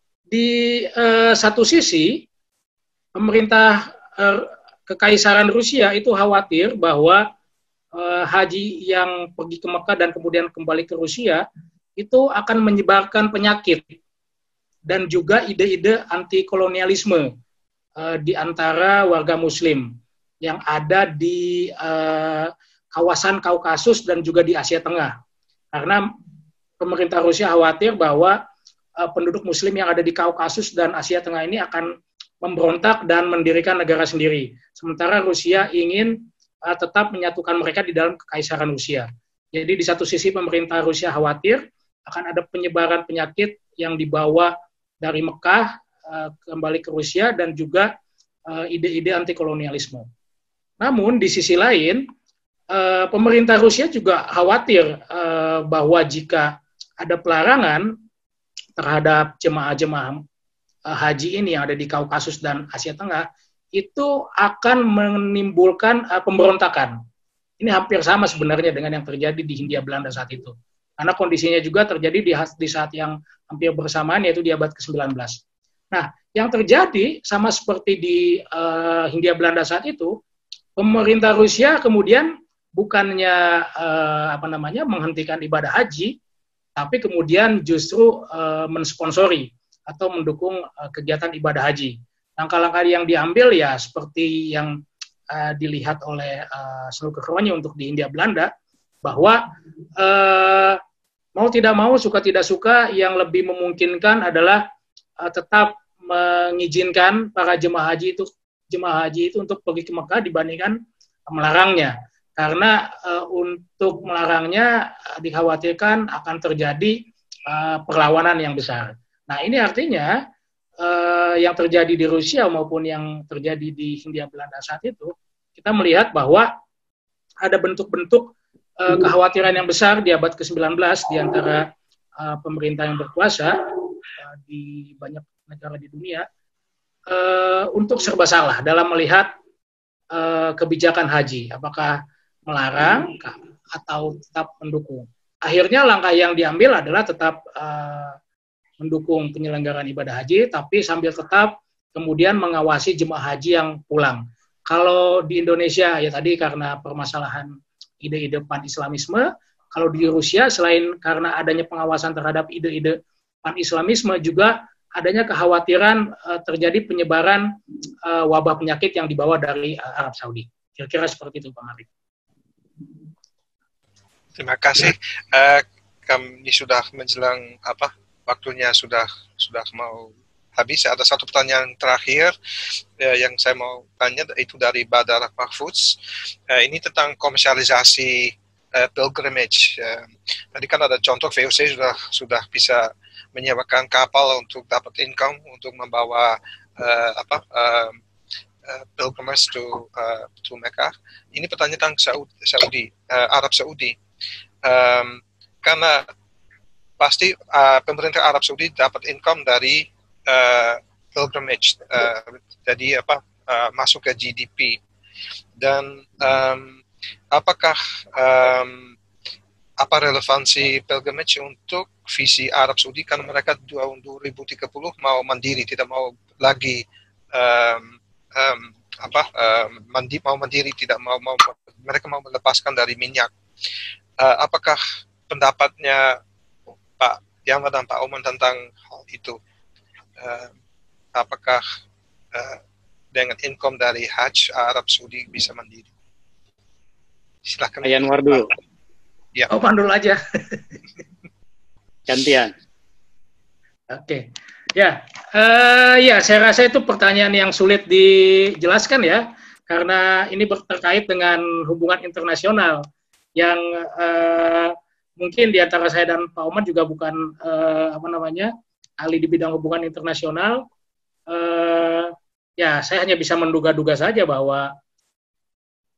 di uh, satu sisi pemerintah uh, Kekaisaran Rusia itu khawatir bahwa uh, haji yang pergi ke Mekah dan kemudian kembali ke Rusia itu akan menyebarkan penyakit dan juga ide-ide anti kolonialisme uh, di antara warga Muslim yang ada di uh, kawasan Kaukasus dan juga di Asia Tengah. Karena pemerintah Rusia khawatir bahwa uh, penduduk Muslim yang ada di Kaukasus dan Asia Tengah ini akan memberontak dan mendirikan negara sendiri. Sementara Rusia ingin uh, tetap menyatukan mereka di dalam Kekaisaran Rusia. Jadi di satu sisi pemerintah Rusia khawatir akan ada penyebaran penyakit yang dibawa dari Mekah uh, kembali ke Rusia dan juga uh, ide-ide anti kolonialisme. Namun di sisi lain uh, pemerintah Rusia juga khawatir uh, bahwa jika ada pelarangan terhadap jemaah-jemaah uh, haji ini yang ada di Kaukasus dan Asia Tengah, itu akan menimbulkan uh, pemberontakan. Ini hampir sama sebenarnya dengan yang terjadi di Hindia Belanda saat itu. Karena kondisinya juga terjadi di, di saat yang hampir bersamaan, yaitu di abad ke sembilan belas. Nah, yang terjadi sama seperti di uh, Hindia Belanda saat itu, pemerintah Rusia kemudian bukannya uh, apa namanya menghentikan ibadah haji, tapi kemudian justru uh, mensponsori atau mendukung uh, kegiatan ibadah haji. Langkah-langkah yang diambil ya seperti yang uh, dilihat oleh uh, Snooker Ronje untuk di Hindia Belanda, bahwa uh, mau tidak mau, suka tidak suka, yang lebih memungkinkan adalah uh, tetap mengizinkan para jemaah haji itu jemaah haji itu untuk pergi ke Mekah dibandingkan melarangnya. Karena uh, untuk melarangnya uh, dikhawatirkan akan terjadi uh, perlawanan yang besar. Nah, ini artinya uh, yang terjadi di Rusia maupun yang terjadi di Hindia Belanda saat itu, kita melihat bahwa ada bentuk-bentuk Uh, kekhawatiran yang besar di abad ke sembilan belas di antara uh, pemerintah yang berkuasa uh, di banyak negara di dunia uh, untuk serba salah dalam melihat uh, kebijakan haji, apakah melarang atau tetap mendukung. Akhirnya langkah yang diambil adalah tetap uh, mendukung penyelenggaraan ibadah haji, tapi sambil tetap kemudian mengawasi jemaah haji yang pulang. Kalau di Indonesia ya tadi karena permasalahan ide-ide pan-islamisme, kalau di Rusia selain karena adanya pengawasan terhadap ide-ide pan-islamisme, juga adanya kekhawatiran uh, terjadi penyebaran uh, wabah penyakit yang dibawa dari uh, Arab Saudi. Kira-kira seperti itu, Pak Marik. Terima kasih. Uh, kami sudah menjelang apa? Waktunya sudah sudah mau habis. Ada satu pertanyaan terakhir uh, yang saya mau tanya, itu dari Badar Mahfuz. Uh, ini tentang komersialisasi uh, pilgrimage. Uh, tadi kan ada contoh V O C sudah sudah bisa menyewakan kapal untuk dapat income untuk membawa uh, apa uh, uh, pilgrimage to uh, to Mekah. Ini pertanyaan tentang Saudi, Saudi uh, Arab Saudi. Um, karena pasti uh, pemerintah Arab Saudi dapat income dari Uh, pilgrimage, uh, jadi apa uh, masuk ke G D P, dan um, apakah um, apa relevansi pilgrimage untuk visi Arab Saudi, karena mereka dua ribu tiga puluh mau mandiri, tidak mau lagi um, um, apa um, mandi, mau mandiri, tidak mau, mau mereka mau melepaskan dari minyak. Uh, apakah pendapatnya Pak Yanwar dan Pak Oman tentang hal itu? Uh, apakah uh, dengan income dari Hajj Arab Saudi bisa mandiri? Silakan. Yanwar dulu. Ya. Oh, Oman dulu aja. Gantian. Oke. Okay. Ya, uh, ya saya rasa itu pertanyaan yang sulit dijelaskan ya, karena ini terkait dengan hubungan internasional yang uh, mungkin di antara saya dan Pak Oman juga bukan uh, apa namanya ahli di bidang hubungan internasional. Uh, ya, saya hanya bisa menduga-duga saja bahwa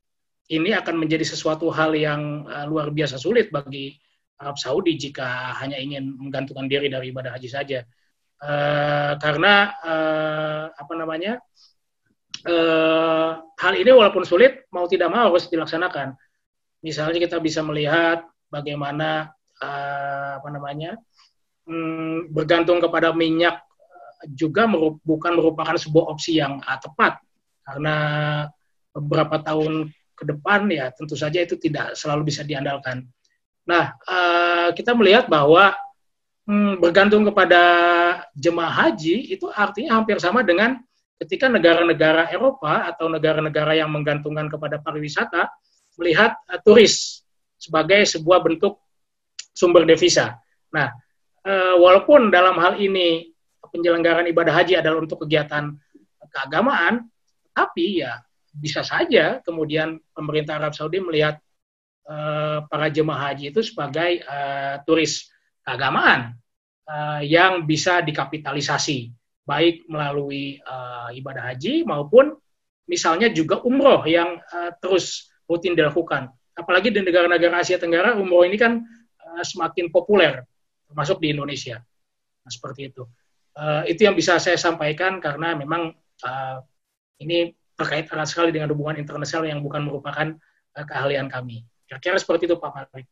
ini akan menjadi sesuatu hal yang uh, luar biasa sulit bagi Arab Saudi jika hanya ingin menggantungkan diri dari ibadah haji saja. Uh, karena uh, apa namanya uh, hal ini walaupun sulit, mau tidak mau harus dilaksanakan. Misalnya kita bisa melihat bagaimana uh, apa namanya um, bergantung kepada minyak juga merup, bukan merupakan sebuah opsi yang uh, tepat, karena beberapa tahun ke depan ya tentu saja itu tidak selalu bisa diandalkan. Nah, uh, kita melihat bahwa hmm, bergantung kepada jemaah haji itu artinya hampir sama dengan ketika negara-negara Eropa atau negara-negara yang menggantungkan kepada pariwisata melihat uh, turis sebagai sebuah bentuk sumber devisa. Nah, uh, walaupun dalam hal ini penyelenggaraan ibadah haji adalah untuk kegiatan keagamaan, tapi ya bisa saja kemudian pemerintah Arab Saudi melihat uh, para jemaah haji itu sebagai uh, turis keagamaan uh, yang bisa dikapitalisasi, baik melalui uh, ibadah haji maupun misalnya juga umroh yang uh, terus rutin dilakukan. Apalagi di negara-negara Asia Tenggara, umroh ini kan uh, semakin populer, termasuk di Indonesia. Nah, seperti itu. Uh, itu yang bisa saya sampaikan karena memang uh, ini terkait erat sekali dengan hubungan internasional yang bukan merupakan uh, keahlian kami. Kira-kira seperti itu Pak Marik.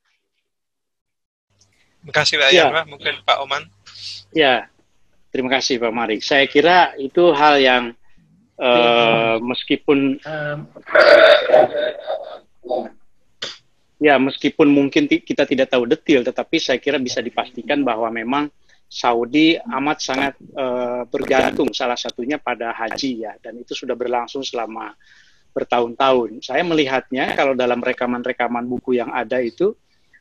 Terima kasih Pak ya. Yan, mungkin Pak Oman. Ya, terima kasih Pak Marik. Saya kira itu hal yang uh, meskipun um, ya meskipun mungkin kita tidak tahu detail, tetapi saya kira bisa dipastikan bahwa memang Saudi amat sangat uh, bergantung salah satunya pada haji ya, dan itu sudah berlangsung selama bertahun-tahun. Saya melihatnya kalau dalam rekaman-rekaman buku yang ada itu,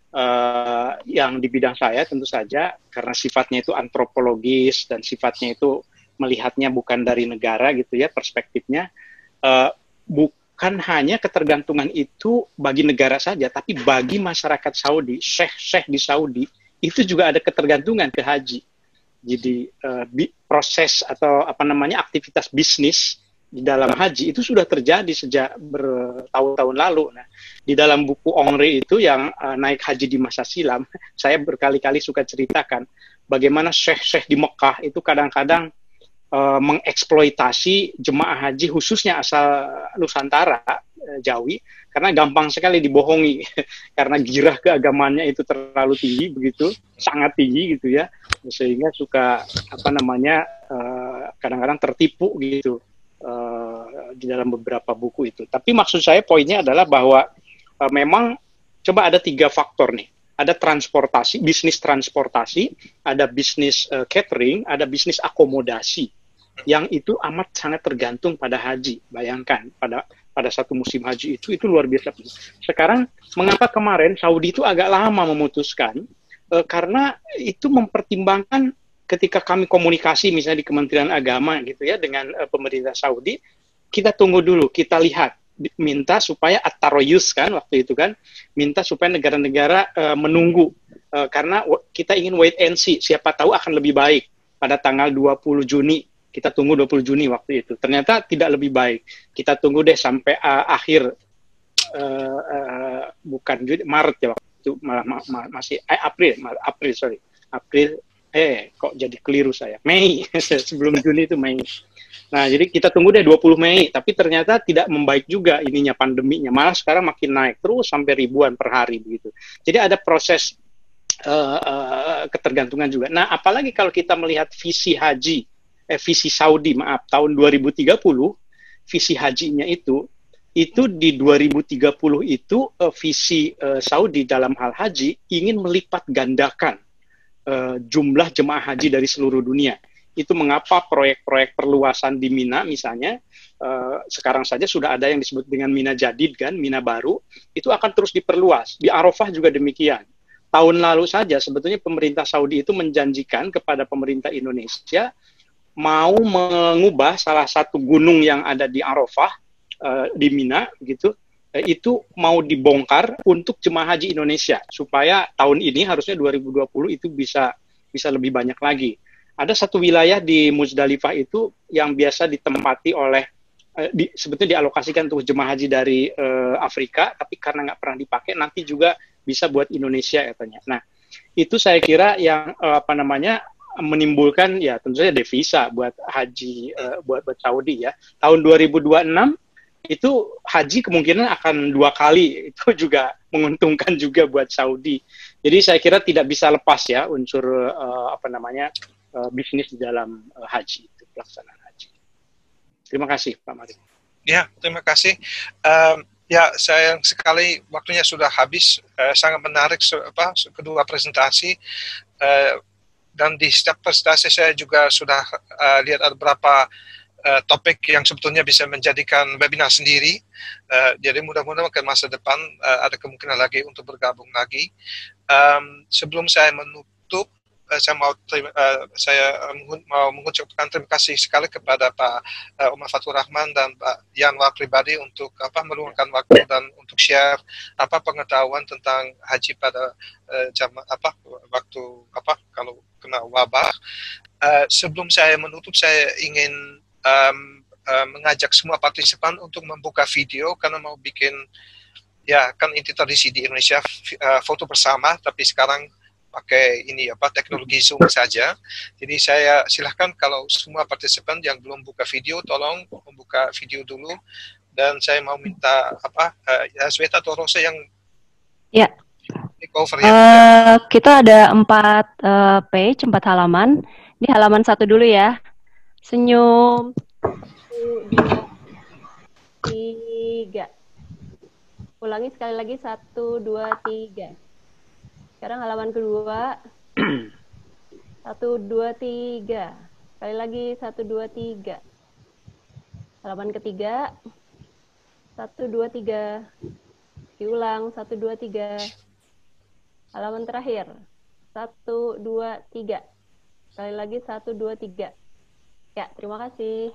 uh, yang di bidang saya tentu saja karena sifatnya itu antropologis dan sifatnya itu melihatnya bukan dari negara gitu ya perspektifnya, uh, bukan hanya ketergantungan itu bagi negara saja, tapi bagi masyarakat Saudi, syekh-syekh di Saudi itu juga ada ketergantungan ke haji. Jadi uh, bi- proses atau apa namanya aktivitas bisnis di dalam haji itu sudah terjadi sejak bertahun-tahun lalu. Nah, di dalam buku Ongri itu yang uh, naik haji di masa silam, saya berkali-kali suka ceritakan bagaimana syekh-syekh di Mekah itu kadang-kadang uh, mengeksploitasi jemaah haji khususnya asal Nusantara, uh, Jawi, karena gampang sekali dibohongi karena girah keagamaannya itu terlalu tinggi begitu, sangat tinggi gitu ya, sehingga suka apa namanya uh, kadang-kadang tertipu gitu uh, di dalam beberapa buku itu. Tapi maksud saya poinnya adalah bahwa uh, memang coba ada tiga faktor nih, ada transportasi, bisnis transportasi, ada bisnis uh, catering, ada bisnis akomodasi, yang itu amat sangat tergantung pada haji. Bayangkan pada pada satu musim haji itu itu luar biasa. Sekarang mengapa kemarin Saudi itu agak lama memutuskan? E, karena itu mempertimbangkan ketika kami komunikasi misalnya di Kementerian Agama gitu ya dengan e, pemerintah Saudi, kita tunggu dulu, kita lihat, minta supaya at-taroyus kan waktu itu kan, minta supaya negara-negara e, menunggu e, karena kita ingin wait and see, siapa tahu akan lebih baik pada tanggal dua puluh Juni. Kita tunggu dua puluh Juni waktu itu. Ternyata tidak lebih baik. Kita tunggu deh sampai uh, akhir uh, uh, bukan Juni, Maret ya waktu itu, malah ma ma masih eh, April, April sorry, April. Eh, kok jadi keliru saya. Mei sebelum Juni itu Mei. Nah, jadi kita tunggu deh dua puluh Mei, tapi ternyata tidak membaik juga ininya pandeminya. Malah sekarang makin naik terus sampai ribuan per hari begitu. Jadi ada proses uh, uh, ketergantungan juga. Nah, apalagi kalau kita melihat visi haji Eh, visi Saudi, maaf, tahun dua ribu tiga puluh, visi hajinya itu, itu di dua ribu tiga puluh itu, uh, visi uh, Saudi dalam hal haji ingin melipat gandakan uh, jumlah jemaah haji dari seluruh dunia. Itu mengapa proyek-proyek perluasan di Mina misalnya, uh, sekarang saja sudah ada yang disebut dengan Mina Jadid kan, Mina baru, itu akan terus diperluas. Di Arafah juga demikian. Tahun lalu saja sebetulnya pemerintah Saudi itu menjanjikan kepada pemerintah Indonesia mau mengubah salah satu gunung yang ada di Arafah uh, di Mina gitu, uh, itu mau dibongkar untuk jemaah haji Indonesia supaya tahun ini harusnya dua ribu dua puluh itu bisa bisa lebih banyak lagi. Ada satu wilayah di Muzdalifah itu yang biasa ditempati oleh uh, di, sebetulnya dialokasikan untuk jemaah haji dari uh, Afrika, tapi karena nggak pernah dipakai, nanti juga bisa buat Indonesia katanya. Nah, itu saya kira yang uh, apa namanya menimbulkan ya tentu saja devisa buat haji uh, buat buat Saudi ya. Tahun dua ribu dua puluh enam itu haji kemungkinan akan dua kali, itu juga menguntungkan juga buat Saudi. Jadi saya kira tidak bisa lepas ya unsur uh, apa namanya uh, bisnis di dalam uh, haji, itu pelaksanaan haji. Terima kasih Pak Mari. Ya, terima kasih. Um, ya, sayang sekali waktunya sudah habis. Uh, sangat menarik apa, kedua presentasi. Uh, dan di setiap presentasi saya juga sudah uh, lihat ada beberapa Uh, topik yang sebetulnya bisa menjadikan webinar sendiri. Uh, jadi mudah-mudahan ke masa depan uh, ada kemungkinan lagi untuk bergabung lagi. Um, sebelum saya menutup, uh, saya mau terima, uh, saya mau mengucapkan terima kasih sekali kepada Pak uh, Oman Fathur Rahman dan Pak Yanwar pribadi untuk apa meluangkan waktu dan untuk share apa pengetahuan tentang haji pada uh, jam apa waktu apa kalau kena wabah. Uh, sebelum saya menutup, saya ingin Um, uh, mengajak semua partisipan untuk membuka video karena mau bikin ya kan ini tradisi di Indonesia uh, foto bersama, tapi sekarang pakai ini apa teknologi Zoom saja. Jadi saya silahkan kalau semua partisipan yang belum buka video tolong membuka video dulu, dan saya mau minta apa uh, ya Sweta atau Rosa yang ya. Over, ya. Uh, kita ada empat uh, page, empat halaman. Ini halaman satu dulu ya. Senyum. Satu, dua, tiga. Ulangi sekali lagi. Satu, dua, tiga. Sekarang halaman kedua. Satu, dua, tiga. Sekali lagi. Satu, dua, tiga. Halaman ketiga. Satu, dua, tiga. Diulang. Satu, dua, tiga. Halaman terakhir. Satu, dua, tiga. Sekali lagi. Satu, dua, tiga. Ya, terima kasih.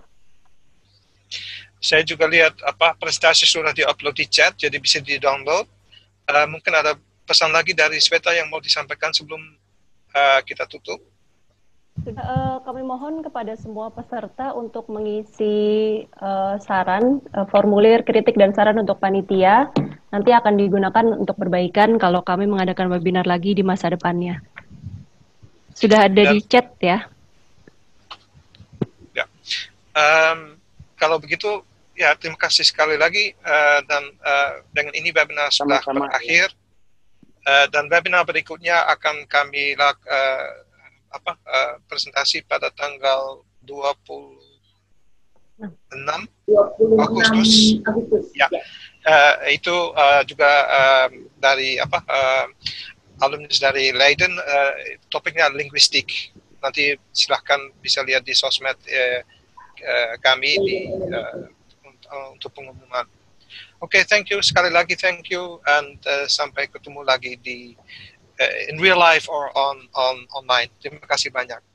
Saya juga lihat apa presentasi sudah di-upload di chat, jadi bisa di-download. Uh, mungkin ada pesan lagi dari Sweta yang mau disampaikan sebelum uh, kita tutup. Sudah, uh, kami mohon kepada semua peserta untuk mengisi uh, saran, uh, formulir kritik dan saran untuk panitia. Nanti akan digunakan untuk perbaikan kalau kami mengadakan webinar lagi di masa depannya. Sudah ada dan, di chat ya. Um, kalau begitu, ya terima kasih sekali lagi uh, dan uh, dengan ini webinar sudah Sama-sama. berakhir uh, dan webinar berikutnya akan kami lag, uh, apa uh, presentasi pada tanggal dua puluh enam Agustus. Ya, uh, itu uh, juga uh, dari apa uh, alumnus dari Leiden, uh, topiknya linguistik. Nanti silahkan bisa lihat di sosmed uh, Uh, kami di uh, untuk pengumuman. Oke, okay, thank you sekali lagi, thank you, and uh, sampai ketemu lagi di uh, in real life or on on online. Terima kasih banyak.